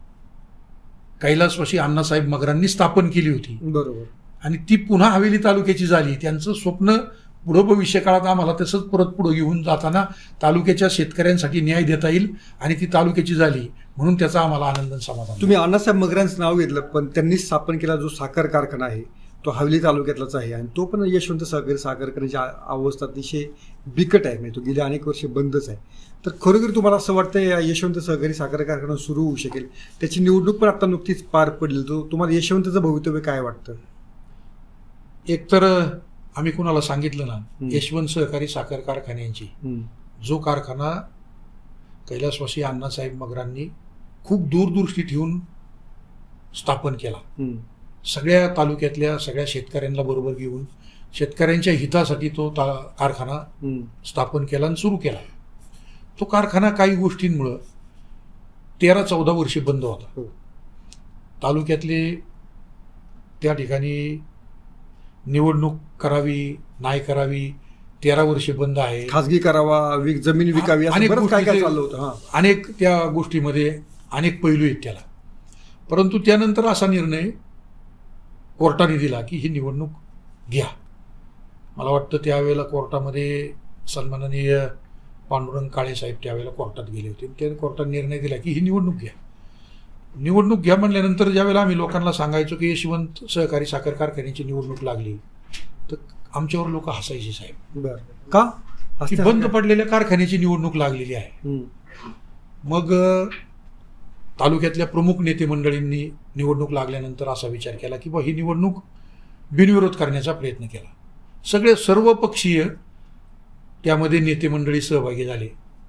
कैलासवासी अण्णासाहेब मगरांनी स्थापन केली होती. बरोबर. आणि ती पुन्हा हवेली तालुक्याची झाली. त्यांचं स्वप्न पुढं भविष्य काळात आम्हाला तसंच परत पुढं घेऊन जाताना तालुक्याच्या शेतकऱ्यांसाठी न्याय देता येईल आणि ती तालुक्याची झाली म्हणून त्याचा आम्हाला आनंद समाधान. तुम्ही अण्णासाहेब मगरांचं नाव घेतलं, पण त्यांनी स्थापन केला जो साखर कारखाना आहे तो हवेली तालुक्यातलाच आहे आणि तो पण यशवंत सहकारी साखर कारखान्याची अवस्था अतिशय बिकट आहे. म्हणजे तो गेल्या अनेक वर्षे बंदच आहे. तर खरोखर तुम्हाला असं वाटतं या यशवंत सहकारी साखर कारखाना सुरू होऊ शकेल? त्याची निवडणूक पण आता नुकतीच पार पडली. तो तुम्हाला यशवंतचं भवितव्य काय वाटतं? एकतर आम्ही कुणाला सांगितलं ना, यशवंत सहकारी साखर कारखान्यांची जो कारखाना कैलासवासी अण्णासाहेब मगरांनी खूप दूरदृष्टी ठेवून स्थापन केला, सगळ्या तालुक्यातल्या सगळ्या शेतकऱ्यांना बरोबर घेऊन शेतकऱ्यांच्या हितासाठी तो कारखाना स्थापन केला आणि सुरू केला. तो कारखाना काही गोष्टींमुळं तेरा चौदा वर्षे बंद होता. तालुक्यातले त्या ठिकाणी निवडणूक करावी नाही करावी, तेरा वर्षे बंद आहे, खासगी करावा, जमीन विकावी, अनेक काय काय चाललं होतं. अनेक त्या गोष्टीमध्ये अनेक पैलू आहेत त्याला. परंतु त्यानंतर असा निर्णय कोर्टाने दिला की ही निवडणूक घ्या. मला वाटतं त्यावेळेला कोर्टामध्ये सन्माननीय पांडुरंग काळे साहेब त्यावेळेला कोर्टात गेले होते. त्या कोर्टाने निर्णय दिला की ही निवडणूक घ्या. निवडणूक घ्या म्हणल्यानंतर ज्यावेळेला आम्ही लोकांना सांगायचो की यशवंत सहकारी साखर कारखान्याची निवडणूक लागली तर आमच्यावर लोक हसायचे साहेब. का? की बंद पडलेल्या कारखान्याची निवडणूक लागलेली आहे. मग तालुक्यातल्या प्रमुख नेते मंडळींनी निवडणूक लागल्यानंतर असा विचार केला की बा ही निवडणूक बिनविरोध करण्याचा प्रयत्न केला. सगळे सर्व पक्षीय त्यामध्ये नेते मंडळी सहभागी झाले.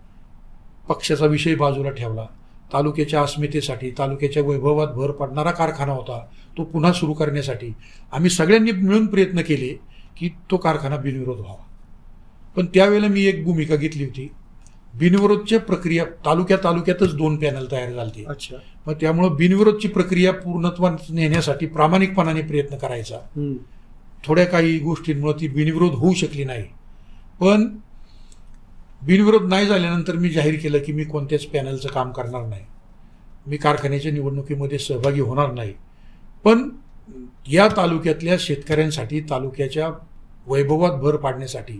पक्षाचा विषय बाजूला ठेवला. तालुक्याच्या अस्मितेसाठी, तालुक्याच्या वैभवात भर पडणारा कारखाना होता, तो पुन्हा सुरू करण्यासाठी आम्ही सगळ्यांनी मिळून प्रयत्न केले की तो कारखाना बिनविरोध व्हावा. पण त्यावेळेला मी एक भूमिका घेतली होती, बिनविरोधची प्रक्रिया तालुक्या तालुक्यातच दोन पॅनल तयार झाले. अच्छा. मग त्यामुळं बिनविरोधची प्रक्रिया पूर्णत्वात नेण्यासाठी प्रामाणिकपणाने प्रयत्न करायचा. थोड्या काही गोष्टींमुळे ती बिनविरोध होऊ शकली नाही. पण बिनविरोध नाही झाल्यानंतर मी जाहीर केलं की मी कोणत्याच पॅनलचं काम करणार नाही, मी कारखान्याच्या निवडणुकीमध्ये सहभागी होणार नाही. पण या तालुक्यातल्या शेतकऱ्यांसाठी, तालुक्याच्या वैभवात भर पाडण्यासाठी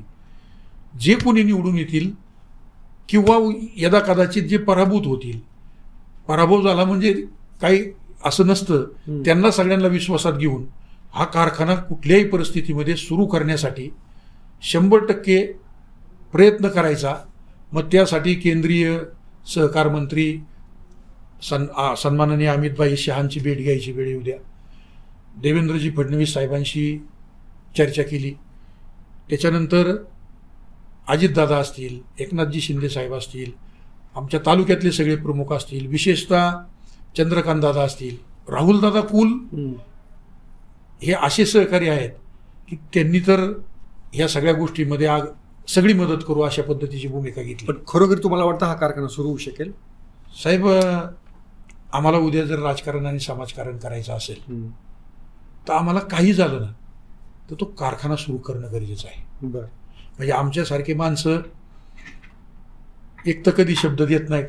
जे कोणी निवडून येतील किंवा यदा कदाचित जे पराभूत होतील, पराभव झाला म्हणजे काही असं नसतं, त्यांना सगळ्यांना विश्वासात घेऊन हा कारखाना कुठल्याही परिस्थितीमध्ये सुरू करण्यासाठी शंभर टक्के प्रयत्न करायचा. मग त्यासाठी केंद्रीय सहकार मंत्री सन सन्माननीय अमितभाई शहांची भेट घ्यायची वेळ येऊ द्या, देवेंद्रजी फडणवीस साहेबांशी चर्चा केली. त्याच्यानंतर अजितदादा असतील, एकनाथजी शिंदे साहेब असतील, आमच्या तालुक्यातले सगळे प्रमुख असतील, विशेषतः चंद्रकांत दादा असतील, राहुलदादा कुल, हे असे सहकारी आहेत की त्यांनी तर ह्या सगळ्या गोष्टीमध्ये आग सगळी मदत करू अशा पद्धतीची भूमिका घेतली. पण खरोखर तुम्हाला वाटतं हा कारखाना सुरू होऊ शकेल? साहेब, आम्हाला उद्या जर राजकारण आणि समाजकारण करायचं असेल तर आम्हाला काही झालं ना तर तो कारखाना सुरू करणं गरजेचं आहे. बरं. म्हणजे आमच्यासारखे माणसं एक तर कधी शब्द देत नाहीत,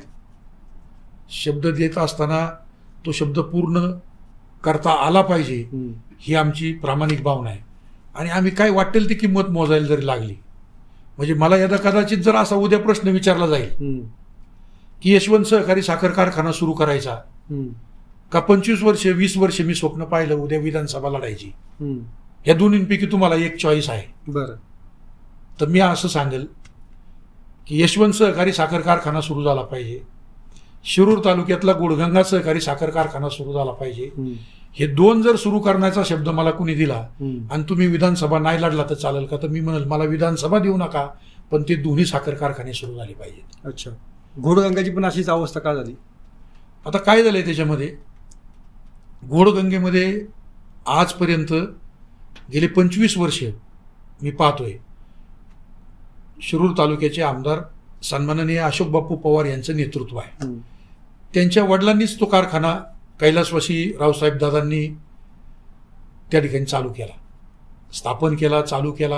शब्द देत असताना तो शब्द पूर्ण करता आला पाहिजे ही आमची प्रामाणिक भावना आहे. आणि आम्ही काय वाटेल ती किंमत मोजायला जरी लागली, म्हणजे मला यदा कदाचित जर असा उद्या प्रश्न विचारला जाईल की यशवंत सहकारी साखर कारखाना सुरू करायचा का पंचवीस वर्ष वीस वर्ष मी स्वप्न पाहिलं उद्या विधानसभा लढायची, या दोन्हींपैकी तुम्हाला एक चॉईस आहे. बरं. तर मी असं सांगेल की यशवंत सहकारी साखर कारखाना सुरू झाला पाहिजे, शिरूर तालुक्यातला गुडगंगा सहकारी साखर कारखाना सुरू झाला पाहिजे. हे दोन जर सुरू करण्याचा शब्द मला कुणी दिला आणि तुम्ही विधानसभा नाही लढला तर चालेल का, तर मी म्हणेल मला विधानसभा देऊ नका, पण ते दोन्ही साखर कारखाने सुरू झाले पाहिजेत. अच्छा. घोडगंगाची पण अशीच अवस्था का झाली? आता काय झालंय त्याच्यामध्ये, घोडगंगेमध्ये आजपर्यंत गेले पंचवीस वर्ष मी पाहतोय शिरूर तालुक्याचे आमदार सन्माननीय अशोक बापू पवार यांचं नेतृत्व आहे. त्यांच्या वडिलांनीच तो कारखाना कैलासवासी रावसाहेब दादांनी त्या ठिकाणी चालू केला, स्थापन केला, चालू केला.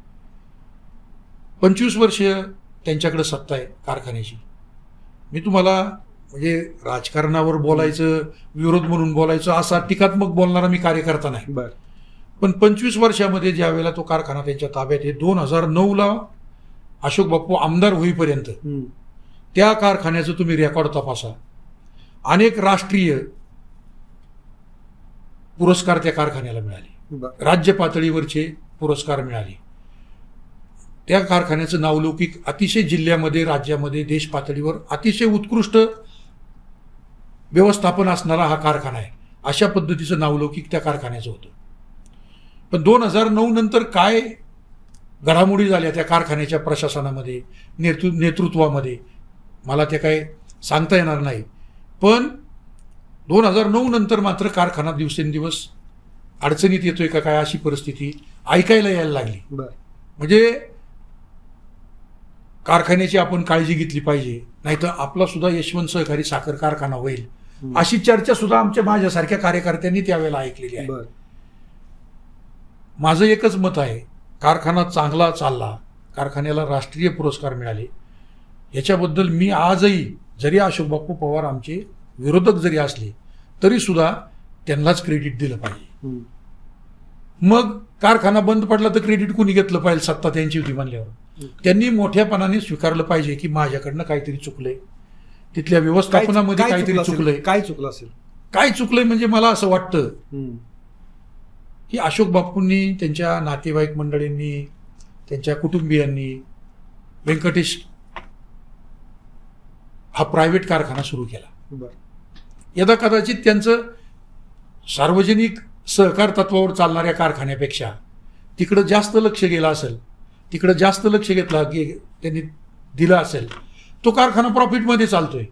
पंचवीस वर्ष त्यांच्याकडे सत्ता आहे कारखान्याची. मी तुम्हाला म्हणजे राजकारणावर बोलायचं, विरोध म्हणून बोलायचं, असा टीकात्मक बोलणारा मी कार्यकर्ता नाही. बर. पण पंचवीस वर्षामध्ये ज्या वेळेला तो कारखाना त्यांच्या ताब्यात आहे, दोन हजार नऊ ला अशोक बापू आमदार होईपर्यंत त्या कारखान्याचं तुम्ही रेकॉर्ड तपासा. अनेक राष्ट्रीय पुरस्कार त्या कारखान्याला मिळाले, राज्य पातळीवरचे पुरस्कार मिळाले. त्या कारखान्याचं नावलौकिक अतिशय जिल्ह्यामध्ये, राज्यामध्ये, देश पातळीवर अतिशय उत्कृष्ट व्यवस्थापन असणारा हा कारखाना आहे. अशा पद्धतीचं नावलौकिक त्या कारखान्याचं होतं. पण दोन हजार नऊ नंतर काय घडामोडी झाल्या त्या कारखान्याच्या प्रशासनामध्ये, नेतृ नेतृत्वामध्ये मला ते काय सांगता येणार नाही. पण दोन हजार नऊ नंतर मात्र कारखाना दिवसेंदिवस अडचणीत येतोय का काय अशी परिस्थिती ऐकायला यायला लागली. म्हणजे कारखान्याची आपण काळजी घेतली पाहिजे, नाहीतर आपला सुद्धा यशवंत सहकारी साखर कारखाना होईल अशी चर्चा सुद्धा आमच्या माझ्यासारख्या कार्यकर्त्यांनी त्यावेळेला ऐकलेली आहे. माझं एकच मत आहे, कारखाना चांगला चालला, कारखान्याला राष्ट्रीय पुरस्कार मिळाले, याच्याबद्दल मी आजही, जरी अशोक बापू पवार आमचे विरोधक जरी असले तरी सुद्धा त्यांनाच क्रेडिट दिलं पाहिजे. मग कारखाना बंद पडला तर क्रेडिट कुणी घेतलं पाहिजे? सत्ता त्यांची होती म्हणल्यावर त्यांनी मोठ्यापणाने स्वीकारलं पाहिजे की माझ्याकडनं काहीतरी चुकलंय, तिथल्या व्यवस्थापनामध्ये काहीतरी चुकलंय. काय चुकलं असेल? काय चुकलंय म्हणजे मला असं वाटतं की अशोक बापूंनी, त्यांच्या नातेवाईक मंडळींनी, त्यांच्या कुटुंबियांनी व्यंकटेश हा प्रायव्हेट कारखाना सुरू केला. यदा कदाचित त्यांचं सार्वजनिक सहकार तत्वावर चालणाऱ्या कारखान्यापेक्षा तिकडं जास्त लक्ष गेलं असेल, तिकडं जास्त लक्ष घेतलं की त्यांनी दिलं असेल, तो कारखाना प्रॉफिटमध्ये चालतोय.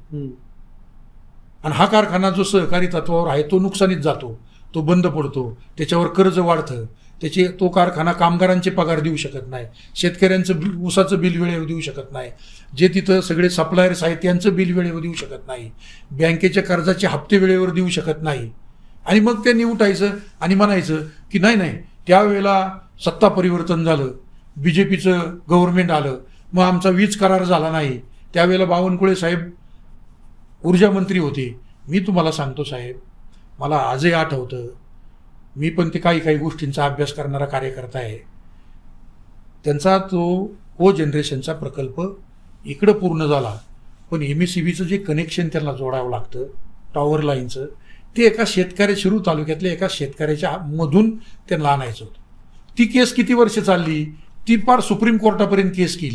आणि हा कारखाना जो सहकारी तत्वावर आहे तो नुकसानीत जातो, तो बंद पडतो, त्याच्यावर कर्ज वाढतं, त्याचे तो कारखाना कामगारांचे पगार देऊ शकत नाही, शेतकऱ्यांचं ऊसाचं बिल वेळेवर देऊ शकत नाही, जे तिथं सगळे सप्लायर्स आहेत त्यांचं बिल वेळेवर देऊ शकत नाही, बँकेच्या कर्जाचे हप्ते वेळेवर देऊ शकत नाही. आणि मग त्यांनी उठायचं आणि म्हणायचं की नाही नाही त्यावेळेला सत्ता परिवर्तन झालं, बी जे पीचं गव्हर्नमेंट आलं, मग आमचा वीज करार झाला नाही, त्यावेळेला बावनकुळे साहेब ऊर्जा मंत्री होते. मी तुम्हाला सांगतो साहेब, मला आजही आठवतं, मी पण ते काही काही गोष्टींचा अभ्यास करणारा कार्यकर्ता आहे. त्यांचा तो को जनरेशनचा प्रकल्प इकडं पूर्ण झाला, पण एम एस सी बीचं जे कनेक्शन त्यांना जोडावं लागतं टॉवर लाईनचं, ते एका शेतकऱ्या, शिरूर तालुक्यातल्या एका शेतकऱ्याच्या मधून त्यांना आणायचं होतं. ती केस किती वर्ष चालली, ती फार सुप्रीम कोर्टापर्यंत केस केली,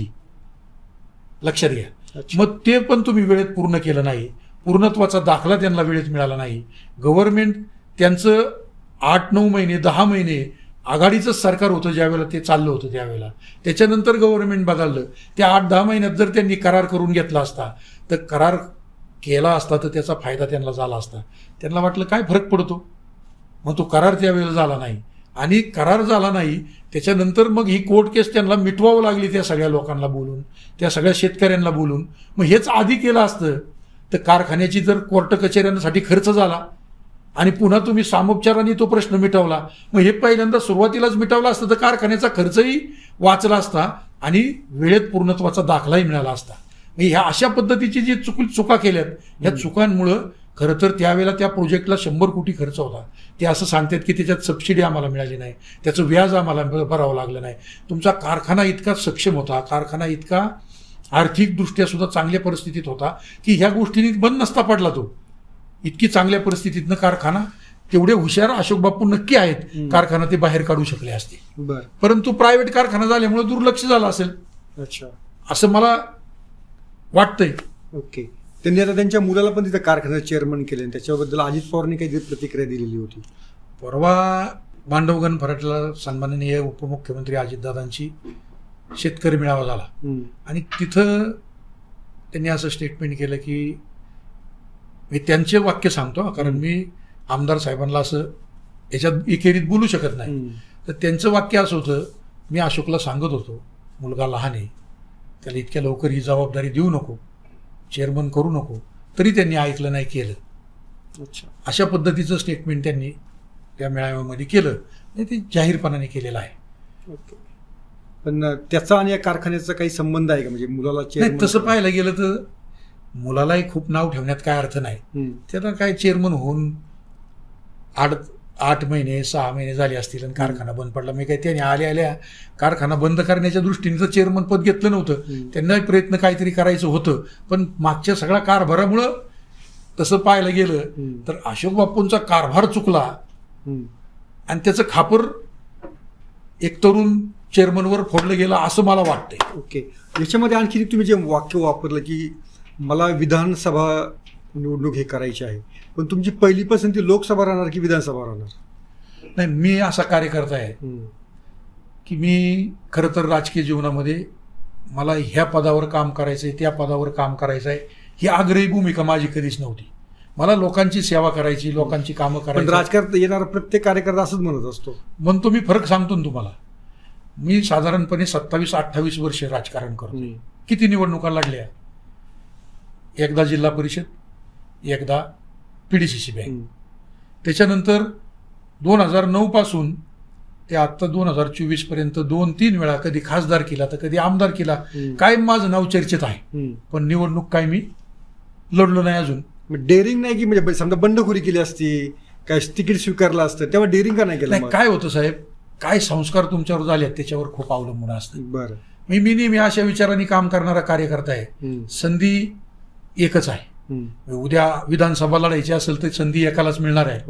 लक्षात घ्या. मग ते पण तुम्ही वेळेत पूर्ण केलं नाही, पूर्णत्वाचा दाखला त्यांना वेळेत मिळाला नाही. गव्हर्नमेंट त्यांचं आठ नऊ महिने दहा महिने आघाडीचंच सरकार होतं ज्यावेळेला ते चाललं होतं त्यावेळेला, त्याच्यानंतर गव्हर्नमेंट बदललं. त्या आठ दहा महिन्यात जर त्यांनी करार करून घेतला असता, तर करार केला असता तर त्याचा फायदा त्यांना झाला असता. त्यांना वाटलं काय फरक पडतो, मग तो करार त्यावेळेला झाला नाही. आणि करार झाला नाही त्याच्यानंतर मग ही कोर्ट केस त्यांना मिटवावं लागली, त्या सगळ्या लोकांना बोलून, त्या सगळ्या शेतकऱ्यांना बोलून. मग हेच आधी केलं असतं तर कारखान्याची जर कोर्ट कचेऱ्यांसाठी खर्च झाला आणि पुन्हा तुम्ही सामोपचाराने तो प्रश्न मिटवला, मग हे पहिल्यांदा सुरुवातीलाच मिटवला असतं तर कारखान्याचा खर्चही वाचला असता आणि वेळेत पूर्णत्वाचा दाखलाही मिळाला असता. ह्या अशा पद्धतीची जी चुक चुका केल्यात, ह्या चुकांमुळं खरं तर त्यावेळेला त्या प्रोजेक्टला शंभर कोटी खर्च होता. ते असं सांगतात की त्याच्यात सबसिडी आम्हाला मिळाली नाही, त्याचं व्याज आम्हाला भरावं लागलं नाही. तुमचा कारखाना इतका सक्षम होता, कारखाना इतका आर्थिकदृष्ट्या सुद्धा चांगल्या परिस्थितीत होता की ह्या गोष्टींनी बंद नसता पडला तो. इतकी चांगल्या परिस्थितीतनं कारखाना, तेवढे हुशार अशोक बापू नक्की आहेत, कारखाना ते बाहेर काढू शकले असते. बर. परंतु प्रायव्हेट कारखाना झाल्यामुळे दुर्लक्ष झालं असेल. अच्छा. असं मला वाटतंय. ओके. त्यांनी आता त्यांच्या मुलाला पण तिथं कारखान्याचं चेअरमन केले, त्याच्याबद्दल अजित पवारांनी काहीतरी प्रतिक्रिया दिलेली होती. परवा मांडवगण फराटला सन्माननीय उपमुख्यमंत्री अजितदादांची शेतकरी मेळावा झाला आणि तिथं त्यांनी असं स्टेटमेंट केलं की, मी त्यांचे वाक्य सांगतो कारण मी आमदार साहेबांना असं याच्यात एकेरीत बोलू शकत नाही. तर त्यांचं वाक्य असं होतं, मी अशोकला सांगत होतो मुलगा लहान आहे, त्याला इतक्या लवकर ही जबाबदारी देऊ नको, चेअरमन करू नको, तरी त्यांनी ऐकलं नाही, केलं. अच्छा. अशा पद्धतीचं स्टेटमेंट त्यांनी त्या मेळाव्यामध्ये केलं आणि ते जाहीरपणाने केलेलं आहे. ओके. पण त्याचा आणि या कारखान्याचा काही संबंध आहे का, म्हणजे मुलाला नाही? तसं पाहायला गेलं तर मुलालाही खूप नाव ठेवण्यात काय अर्थ नाही. त्याला काय चेअरमन होऊन आठ आठ महिने सहा महिने झाले असतील आणि कारखाना बंद पडला. मी काही त्याने आल्या आल्या कारखाना बंद करण्याच्या दृष्टीने तर चेअरमन पद घेतलं नव्हतं. त्यांना प्रयत्न काहीतरी करायचं होतं, पण मागच्या सगळ्या कारभारामुळं तसं पाहायला गेलं तर अशोक बापूंचा कारभार चुकला आणि त्याचं खापर एक तरुण चेअरमनवर फोडलं गेलं असं मला वाटतंय. ओके. याच्यामध्ये आणखी तुम्ही जे वाक्य वापरलं की मला विधानसभा निवडणूक हे करायची आहे, पण तुमची पहिली पसंती लोकसभा राहणार की विधानसभा राहणार? नाही, मी असा कार्यकर्ता आहे की मी खरं तर राजकीय जीवनामध्ये मला ह्या पदावर काम करायचंय, त्या पदावर काम करायचं आहे, ही आग्रही भूमिका माझी कधीच नव्हती. मला लोकांची सेवा करायची, लोकांची कामं करायची. राजकारणात येणारा प्रत्येक कार्यकर्ता असंच म्हणत असतो. म्हणतो मी, फरक सांगतो ना तुम्हाला. मी साधारणपणे सत्तावीस अठ्ठावीस वर्ष राजकारण करतो. किती निवडणुका लढल्या, एकदा जिल्हा परिषद, एकदा पीडीसीसी बँक. त्याच्यानंतर दोन हजार नऊ पासून ते आता दोन हजार चोवीस पर्यंत दोन तीन वेळा कधी खासदार केला तर कधी आमदार केला. काय माझं नाव चर्चेत आहे, पण निवडणूक काय मी लढलो नाही अजून. डेअरिंग नाही की, म्हणजे समजा बंडखोरी केली असती, काय तिकीट स्वीकारलं असतं तेव्हा डेअरिंग का नाही केलं? काय होतं साहेब, काय संस्कार तुमच्यावर झाले त्याच्यावर खूप अवलंबून असतं. बरं. मी मी नेहमी अशा विचारांनी काम करणारा कार्यकर्ता आहे. संधी एकच आहे. उद्या विधानसभा लढायची असेल तर संधी एकालाच मिळणार आहे.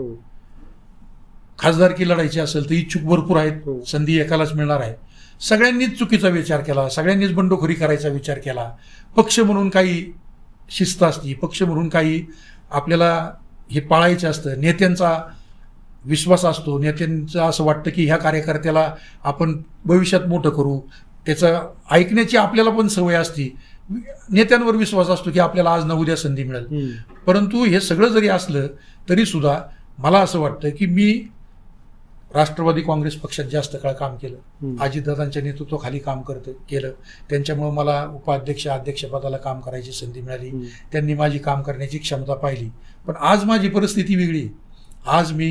खासदारकी लढायची असेल तर इच्छुक भरपूर आहेत, संधी एकालाच मिळणार आहे. सगळ्यांनीच चुकीचा विचार केला, सगळ्यांनीच बंडखोरी करायचा विचार केला. पक्ष म्हणून काही शिस्त असती, पक्ष म्हणून काही आपल्याला हे पाळायचं असतं. नेत्यांचा विश्वास असतो, नेत्यांचं असं वाटतं की ह्या कार्यकर्त्याला आपण भविष्यात मोठं करू, त्याचं ऐकण्याची आपल्याला पण सवय असती. नेत्यांवर विश्वास असतो की आपल्याला आज ना उद्या संधी मिळेल. परंतु हे सगळं जरी असलं तरी सुद्धा मला असं वाटतं की मी राष्ट्रवादी काँग्रेस पक्षात जास्त काळ काम केलं, अजितदादांच्या नेतृत्वाखाली काम करत केलं. त्यांच्यामुळे मला उपाध्यक्ष अध्यक्षपदाला काम करायची संधी मिळाली. त्यांनी माझी काम करण्याची क्षमता पाहिली. पण आज माझी परिस्थिती वेगळी. आज मी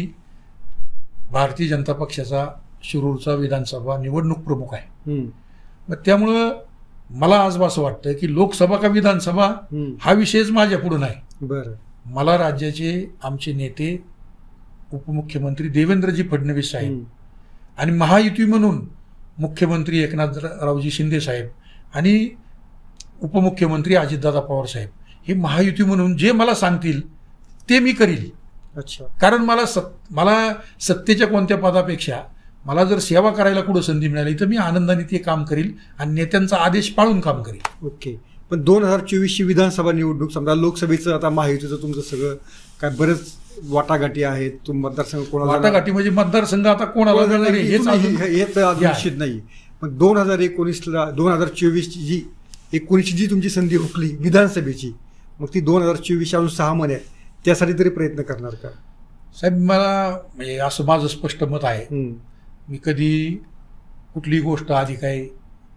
भारतीय जनता पक्षाचा शिरूरचा विधानसभा निवडणूक प्रमुख आहे. मग त्यामुळं मला आज असं वाटतं की लोकसभा का विधानसभा हा विषयच माझ्या पुढे नाही. बरं. मला राज्याचे आमचे नेते उपमुख्यमंत्री देवेंद्रजी फडणवीस साहेब आणि महायुती म्हणून मुख्यमंत्री एकनाथरावजी शिंदे साहेब आणि उपमुख्यमंत्री अजितदादा पवार साहेब, हे महायुती म्हणून जे मला सांगतील ते मी करील. अच्छा. कारण मला सत् मला सत्तेच्या कोणत्या पदापेक्षा मला जर सेवा करायला कुठं संधी मिळाली तर मी आनंदाने ते काम करील आणि नेत्यांचा आदेश पाळून काम करील. ओके. पण दोन हजार चोवीसची विधानसभा निवडणूक, समजा लोकसभेचं आता महायुतीचं तुमचं सगळं काय बरेच वाटाघाटी आहेत, तुम मतदारसंघ कोणाला वाटाघाटी म्हणजे मतदारसंघ आता कोणाला हेच निश्चित नाही. पण दोन हजार एकोणीसला दोन हजार चोवीसची जी एकोणीसची जी तुमची संधी हुकली विधानसभेची, मग ती दोन हजार चोवीसच्या अजून सहा महिने त्यासाठी तरी प्रयत्न करणार का? साहेब मला म्हणजे असं माझं स्पष्ट मत आहे, मी कधी कुठली गोष्ट आधी काही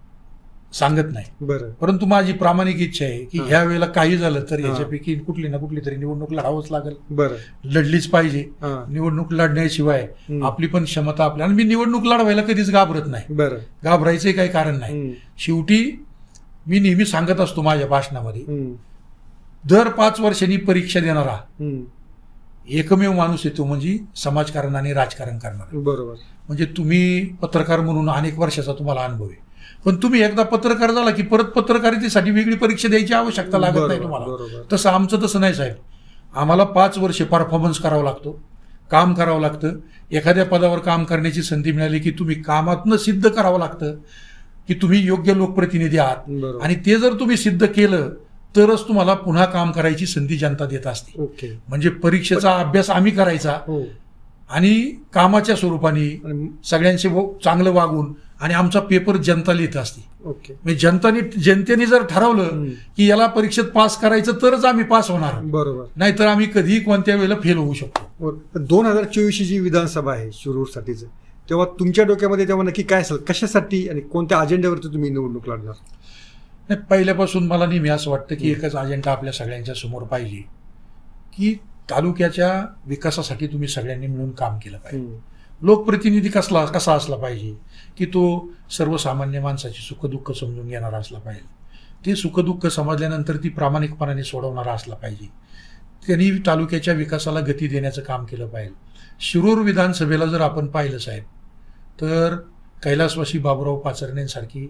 सांगत नाही. बरं. परंतु माझी प्रामाणिक इच्छा आहे की ह्या वेळेला काही झालं तर याच्यापैकी कुठली ना कुठली तरी निवडणूक लढावंच लागेल. बरं. लढलीच पाहिजे. निवडणूक लढण्याशिवाय आपली पण क्षमता आपल्या, आणि मी निवडणूक लढवायला कधीच घाबरत नाही. बरं. घाबरायचं काही कारण नाही. शेवटी मी नेहमी सांगत असतो माझ्या भाषणामध्ये, दर पाच वर्षांनी परीक्षा देणारा एकमेव माणूस येतो म्हणजे समाजकारण आणि राजकारण करणार. बरोबर. म्हणजे तुम्ही पत्रकार म्हणून अनेक वर्षाचा तुम्हाला अनुभव आहे, पण तुम्ही एकदा पत्रकार झाला की परत पत्रकारितेसाठी वेगळी परीक्षा द्यायची आवश्यकता लागत नाही तुम्हाला. तसं आमचं तसं नाही साहेब. आम्हाला पाच वर्षे परफॉर्मन्स करावा लागतो, काम करावं लागतं. एखाद्या पदावर काम करण्याची संधी मिळाली की तुम्ही कामातनं सिद्ध करावं लागतं की तुम्ही योग्य लोकप्रतिनिधी आहात, आणि ते जर तुम्ही सिद्ध केलं तरच तुम्हाला पुन्हा काम करायची संधी जनता देत असते. ओके. म्हणजे परीक्षेचा अभ्यास आम्ही करायचा आणि कामाच्या स्वरूपाने सगळ्यांचे चांगलं वागून, आणि आमचा पेपर जनता लिहित असते. ओके. म्हणजे जनताने जनतेने जर ठरवलं की याला परीक्षेत पास करायचं तरच आम्ही पास होणार, बरोबर, नाहीतर आम्ही कधीही कोणत्या वेळेला फेल होऊ शकतो. दोन हजार चोवीसची जी विधानसभा आहे शिरूरसाठीच, तेव्हा तुमच्या डोक्यामध्ये तेव्हा नक्की काय असेल, कशासाठी आणि कोणत्या अजेंड्यावरती तुम्ही निवडणूक लढणार? नाही, पहिल्यापासून मला नेहमी असं वाटतं की एकच अजेंडा आपल्या सगळ्यांच्या समोर पाहिजे की तालुक्याच्या विकासासाठी तुम्ही सगळ्यांनी मिळून काम केलं पाहिजे. लोकप्रतिनिधी कसला कसा असला पाहिजे की तो सर्वसामान्य माणसाची सुखदुःख समजून घेणारा असला पाहिजे. ते सुखदुःख समजल्यानंतर ती प्रामाणिकपणाने सोडवणारा असला पाहिजे. त्यांनी तालुक्याच्या विकासाला गती देण्याचं काम केलं पाहिजे. शिरूर विधानसभेला जर आपण पाहिलं साहेब तर कैलासवासी बाबूराव पाचरणेंसारखी,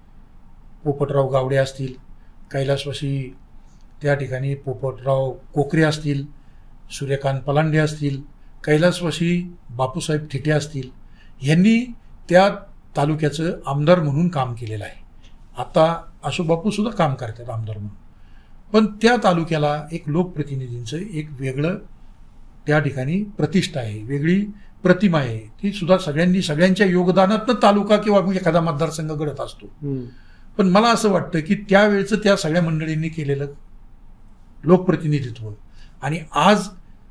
पोपटराव गावडे असतील, कैलासवासी त्या ठिकाणी पोपटराव कोकरे असतील, सूर्यकांत पलांडे असतील, कैलासवासी बापूसाहेब थिटे असतील, यांनी त्या तालुक्याचं आमदार म्हणून काम केलेलं आहे. आता अशोक बापू सुद्धा काम करतात आमदार म्हणून. पण त्या तालुक्याला एक लोकप्रतिनिधींचं एक वेगळं त्या ठिकाणी प्रतिष्ठा आहे, वेगळी प्रतिमा आहे. ती सुद्धा सगळ्यांनी सगळ्यांच्या योगदानातनं तालुका किंवा एखादा मतदारसंघ घडत असतो. पण मला असं वाटतं की त्यावेळेचं त्या सगळ्या मंडळींनी केलेलं लोकप्रतिनिधित्व आणि आज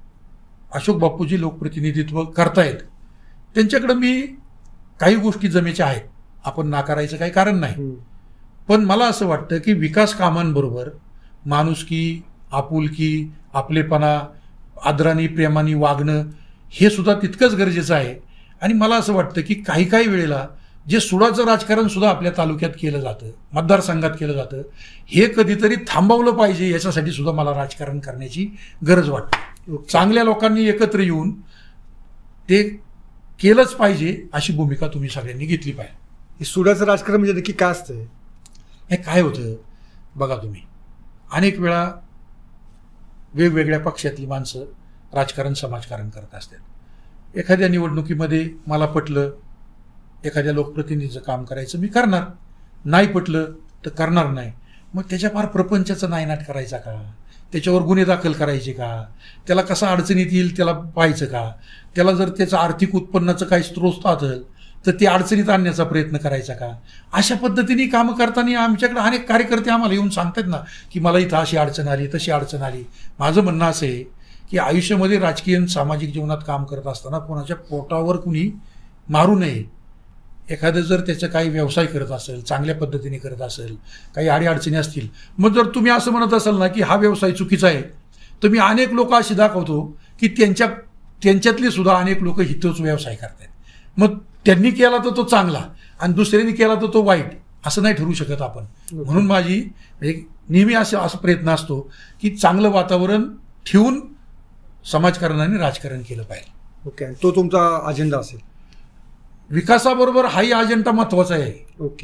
अशोक बापूजी लोकप्रतिनिधित्व करतायत, त्यांच्याकडे मी काही गोष्टी जमेच्या आहेत, आपण नाकारायचं काही कारण नाही. पण मला असं वाटतं की विकास कामांबरोबर माणुसकी, आपुलकी, आपलेपणा, आदराने प्रेमाने वागणं हे सुद्धा तितकंच गरजेचं आहे. आणि मला असं वाटतं की काही काही वेळेला जे सुडाचं राजकारण सुद्धा आपल्या तालुक्यात केलं जातं, मतदारसंघात केलं जातं, हे कधीतरी थांबवलं पाहिजे. याच्यासाठी सुद्धा मला राजकारण करण्याची गरज वाटते. चांगल्या लोकांनी एकत्र येऊन ते केलंच पाहिजे अशी भूमिका तुम्ही सगळ्यांनी घेतली पाहिजे. हे सुडाचं राजकारण म्हणजे नक्की काय असतं? हे काय होतं बघा, तुम्ही अनेक वेळा वेगवेगळ्या पक्षातली माणसं राजकारण समाजकारण करत असतात. एखाद्या निवडणुकीमध्ये मला पटलं एखाद्या लोकप्रतिनिधीचं काम करायचं, मी करणार, नाही पटलं तर करणार नाही. मग त्याच्या फार प्रपंचाचं नायनाट करायचा का, त्याच्यावर गुन्हे दाखल करायचे का, त्याला कसा अडचणीत येईल त्याला पाहायचं का, त्याला जर त्याचं आर्थिक उत्पन्नाचं काही स्रोत असेल तर ते अडचणीत आणण्याचा प्रयत्न करायचा का? अशा पद्धतीने कामं करताना आमच्याकडे अनेक कार्यकर्ते आम्हाला येऊन सांगतात ना की मला इथं अशी अडचण आली, तशी अडचण आली. माझं म्हणणं असं आहे की आयुष्यामध्ये राजकीय सामाजिक जीवनात काम करत असताना कोणाच्या पोटावर कुणी मारू नये. एखादं जर त्याचं काही व्यवसाय करत असेल, चांगल्या पद्धतीने करत असेल, काही अडीअडचणी असतील, मग जर तुम्ही असं म्हणत असाल ना की हा व्यवसाय चुकीचा आहे, तर मी अनेक लोक अशी दाखवतो की त्यांच्या त्यांच्यातले सुद्धा अनेक लोक हितोच व्यवसाय करतात. मग त्यांनी केला तर तो चांगला आणि दुसऱ्यांनी केला तर तो वाईट, असं नाही ठरवू शकत आपण. म्हणून माझी एक नेहमी असं असा प्रयत्न असतो की चांगलं वातावरण ठेवून समाजकारणाने राजकारण केलं पाहिजे. ओके, तो तुमचा अजेंडा असेल. विकासाबरोबर हाही अजेंडा महत्वाचा आहे. ओके,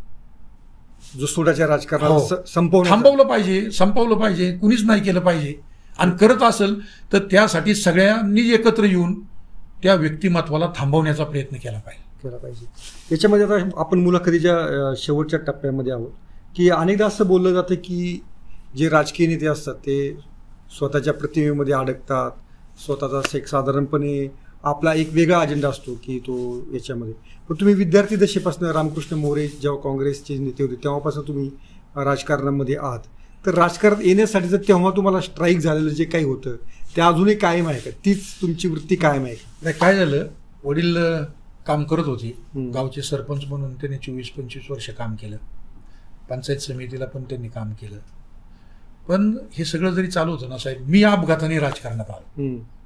जो सुडाच्या राजकारणाला संपवलं थांबवलं पाहिजे, संपवलं पाहिजे, कुणीच नाही केलं पाहिजे. आणि करत असेल तर त्यासाठी सगळ्यांनी एकत्र येऊन त्या व्यक्तिमत्वाला थांबवण्याचा प्रयत्न केला पाहिजे केला पाहिजे याच्यामध्ये आता आपण मुलाखतीच्या शेवटच्या टप्प्यामध्ये आहोत की अनेकदा असं बोललं जातं की जे राजकीय नेते असतात ते स्वतःच्या प्रतिमेमध्ये अडकतात, स्वतःचा एक साधारणपणे आपला एक वेगळा अजेंडा असतो की तो याच्यामध्ये. पण तुम्ही विद्यार्थी दशेपासून रामकृष्ण मोरे जेव्हा काँग्रेसचे नेते होते तेव्हापासून तुम्ही राजकारणामध्ये आहात, तर राजकारणात येण्यासाठी जर तेव्हा तुम्हाला स्ट्राईक झालेलं जे काही होतं ते अजूनही कायम आहे का? तीच तुमची वृत्ती कायम आहे का? काय झालं, वडील काम करत होते गावचे सरपंच म्हणून, त्यांनी चोवीस पंचवीस वर्ष काम केलं, पंचायत समितीला पण त्यांनी काम केलं. पण हे सगळं जरी चालू होतं ना साहेब, मी अपघाताने राजकारणात आलो.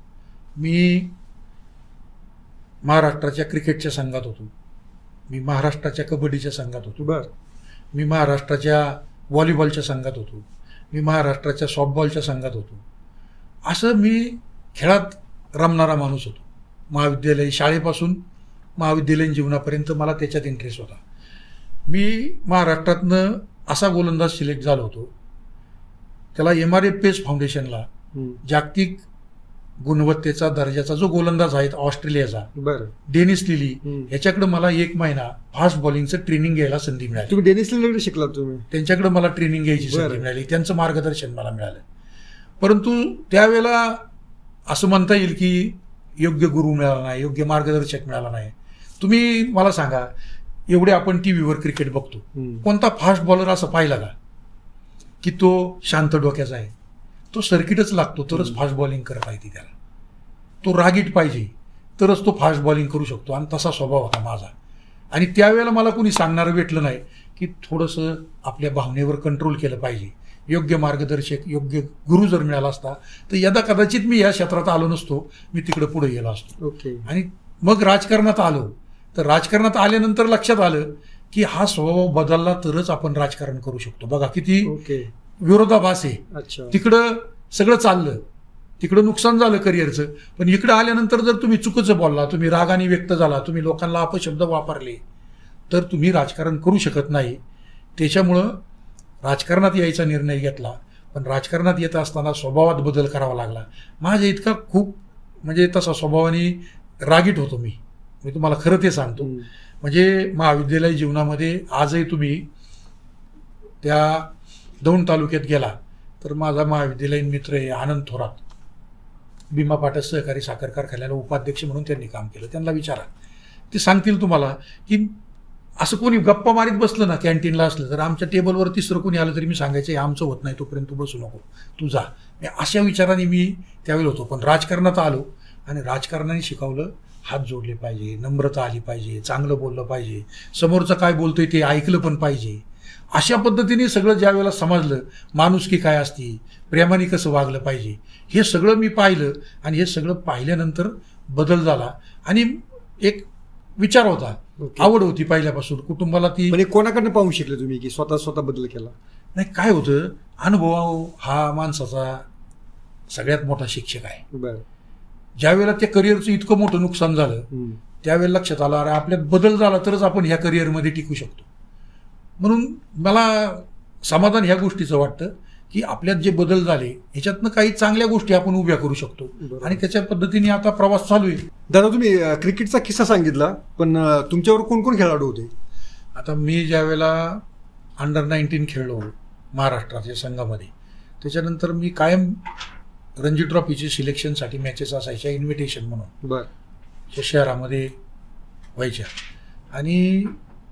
मी महाराष्ट्राच्या क्रिकेटच्या संघात होतो, मी महाराष्ट्राच्या कबड्डीच्या संघात होतो, बर मी महाराष्ट्राच्या व्हॉलीबॉलच्या संघात होतो, मी महाराष्ट्राच्या सॉफ्टबॉलच्या संघात होतो. असं मी खेळात रमणारा माणूस होतो. महाविद्यालय शाळेपासून महाविद्यालयीन जीवनापर्यंत मला त्याच्यात इंटरेस्ट होता. मी महाराष्ट्रातनं असा गोलंदाज सिलेक्ट झालो होतो, त्याला एम आर एफ पेस फाउंडेशनला जागतिक गुणवत्तेचा दर्जाचा जो गोलंदाज आहे ऑस्ट्रेलियाचा बरं डेनिस लिली, ह्याच्याकडे मला एक महिना फास्ट बॉलिंगचं ट्रेनिंग घ्यायला संधी मिळाली. तुम्ही डेनिस लिलीकडे शिकलात? तुम्ही त्यांच्याकडे मला ट्रेनिंग घ्यायची संधी मिळाली, त्यांचं मार्गदर्शन मला मिळालं. परंतु त्यावेळेला असं म्हणता येईल की योग्य गुरु मिळाला नाही, योग्य मार्गदर्शक मिळाला नाही. तुम्ही मला सांगा, एवढे आपण टी व्हीवर क्रिकेट बघतो, कोणता फास्ट बॉलर असं पाहिला का की तो शांत डोक्याचा आहे? तो सर्किटच लागतो तरच फास्ट बॉलिंग करता येते त्याला. तो रागीट पाहिजे तरच तो फास्ट बॉलिंग करू शकतो, आणि तसा स्वभाव होता माझा. आणि त्यावेळेला मला कोणी सांगणारं भेटलं नाही की थोडंसं आपल्या भावनेवर कंट्रोल केलं पाहिजे. योग्य मार्गदर्शक, योग्य गुरु जर मिळाला असता तर यदा कदाचित मी या क्षेत्रात आलो नसतो, मी तिकडे पुढे गेलो असतो. ओके. आणि मग राजकारणात आलो, तर राजकारणात आल्यानंतर लक्षात आलं की हा स्वभाव बदलला तरच आपण राजकारण करू शकतो. बघा किती विरोधाभास आहे. अच्छा. तिकडं सगळं चाललं, तिकडं नुकसान झालं करिअरचं, पण इकडं आल्यानंतर जर तुम्ही चुकीचं बोलला, तुम्ही रागाने व्यक्त झाला, तुम्ही लोकांना अपशब्द वापरले, तर तुम्ही राजकारण करू शकत नाही. त्याच्यामुळं राजकारणात यायचा निर्णय घेतला, पण राजकारणात येत असताना स्वभावात बदल करावा लागला. माझ्या इतका खूप म्हणजे तसा स्वभावाने रागीट होतो मी मी तुम्हाला खरं ते सांगतो. म्हणजे महाविद्यालय जीवनामध्ये आजही तुम्ही त्या दौंड तालुक्यात गेला तर माझा महाविद्यालयीन मित्र आहे आनंद थोरात, भीमा पाटस सहकारी साखर कारखान्याला उपाध्यक्ष म्हणून त्यांनी काम केलं. त्यांना विचारा, ते सांगतील तुम्हाला की असं कोणी गप्पा मारीत बसलं ना कॅन्टीनला असलं तर आमच्या टेबलवर तिसरं कोणी आलं तरी मी सांगायचं हे आमचं होत नाही, तोपर्यंत तू बसू नको, तू जा. अशा विचाराने मी त्यावेळी होतो. पण राजकारणात आलो आणि राजकारणाने शिकवलं हात जोडले पाहिजे, नम्रता आली पाहिजे, चांगलं बोललं पाहिजे, समोरचं काय बोलतोय ते ऐकलं पण पाहिजे. अशा पद्धतीने सगळं ज्या वेळेला समजलं, माणुसकी काय असती, प्रेमाने कसं वागलं पाहिजे, हे सगळं मी पाहिलं. आणि हे सगळं पाहिल्यानंतर बदल झाला. आणि एक विचार होता, आवड होती पहिल्यापासून कुटुंबाला ती. म्हणजे कोणाकडनं पाहून शिकले तुम्ही की स्वतः स्वतः बदल केला? नाही, काय होतं, अनुभव हा माणसाचा सगळ्यात मोठा शिक्षक आहे. बरं. ज्या वेळेला त्या करिअरचं इतकं मोठं नुकसान झालं त्यावेळेला लक्षात आलं, अरे आपल्यात बदल झाला तरच आपण ह्या करिअरमध्ये टिकू शकतो. म्हणून मला समाधान ह्या गोष्टीचं वाटतं की आपल्यात जे बदल झाले ह्याच्यातनं काही चांगल्या गोष्टी आपण उभ्या करू शकतो. आणि त्याच्या पद्धतीने आता प्रवास चालू आहे. दादा, तुम्ही क्रिकेटचा किस्सा सांगितला, पण तुमच्यावर कोण कोण खेळाडू होते? आता मी ज्या वेळेला अंडर नाईन्टीन खेळलो महाराष्ट्राच्या संघामध्ये, त्याच्यानंतर मी कायम रणजी ट्रॉफीचे सिलेक्शनसाठी मॅचेस असायच्या इन्व्हिटेशन म्हणून. बरं. शहरामध्ये व्हायच्या. आणि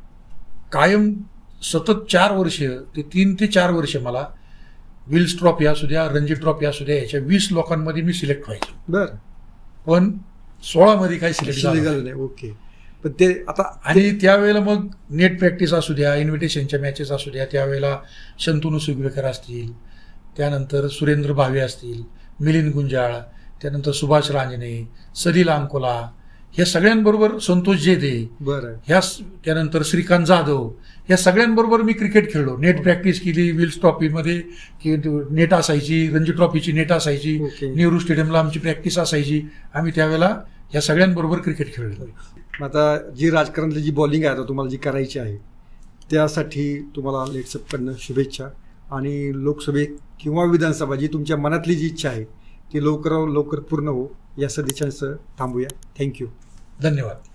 कायम सतत चार वर्ष ते तीन ते चार वर्ष मला विल्स ट्रॉफी असू द्या, रणजी ट्रॉफी असू द्या, याच्या वीस लोकांमध्ये मी सिलेक्ट व्हायचो. बरं. पण सोळा मध्ये काही सिलेक्ट झालं नाही. ओके. पण ते आता आणि त्यावेळेला मग नेट प्रॅक्टिस असू द्या, इन्व्हिटेशनच्या मॅचेस असू द्या, त्यावेळेला शंतनू सुगवेकर असतील, त्यानंतर सुरेंद्र भावे असतील, मिलिंद गुंजाळ, त्यानंतर सुभाष रांजणे, सलील अंकोला, ह्या सगळ्यांबरोबर संतोष जेदे, बरं, ह्या त्यानंतर श्रीकांत जाधव, ह्या सगळ्यांबरोबर मी क्रिकेट खेळलो. नेट प्रॅक्टिस केली विल्स ट्रॉफीमध्ये, की नेट असायची, रणजी ट्रॉफीची नेट असायची, नेहरू स्टेडियमला आमची प्रॅक्टिस असायची. आम्ही त्यावेळेला ह्या सगळ्यांबरोबर क्रिकेट खेळलो. आता जी राजकारणातली जी बॉलिंग आहे आता तुम्हाला जी करायची आहे त्यासाठी तुम्हाला लेट्सअपकडनं शुभेच्छा. आणि लोकसभे किंवा विधानसभा जी तुमच्या मनातली जी इच्छा आहे ती लवकर लवकर पूर्ण हो या सदिच्छांसह थांबूया. थँक्यू. धन्यवाद.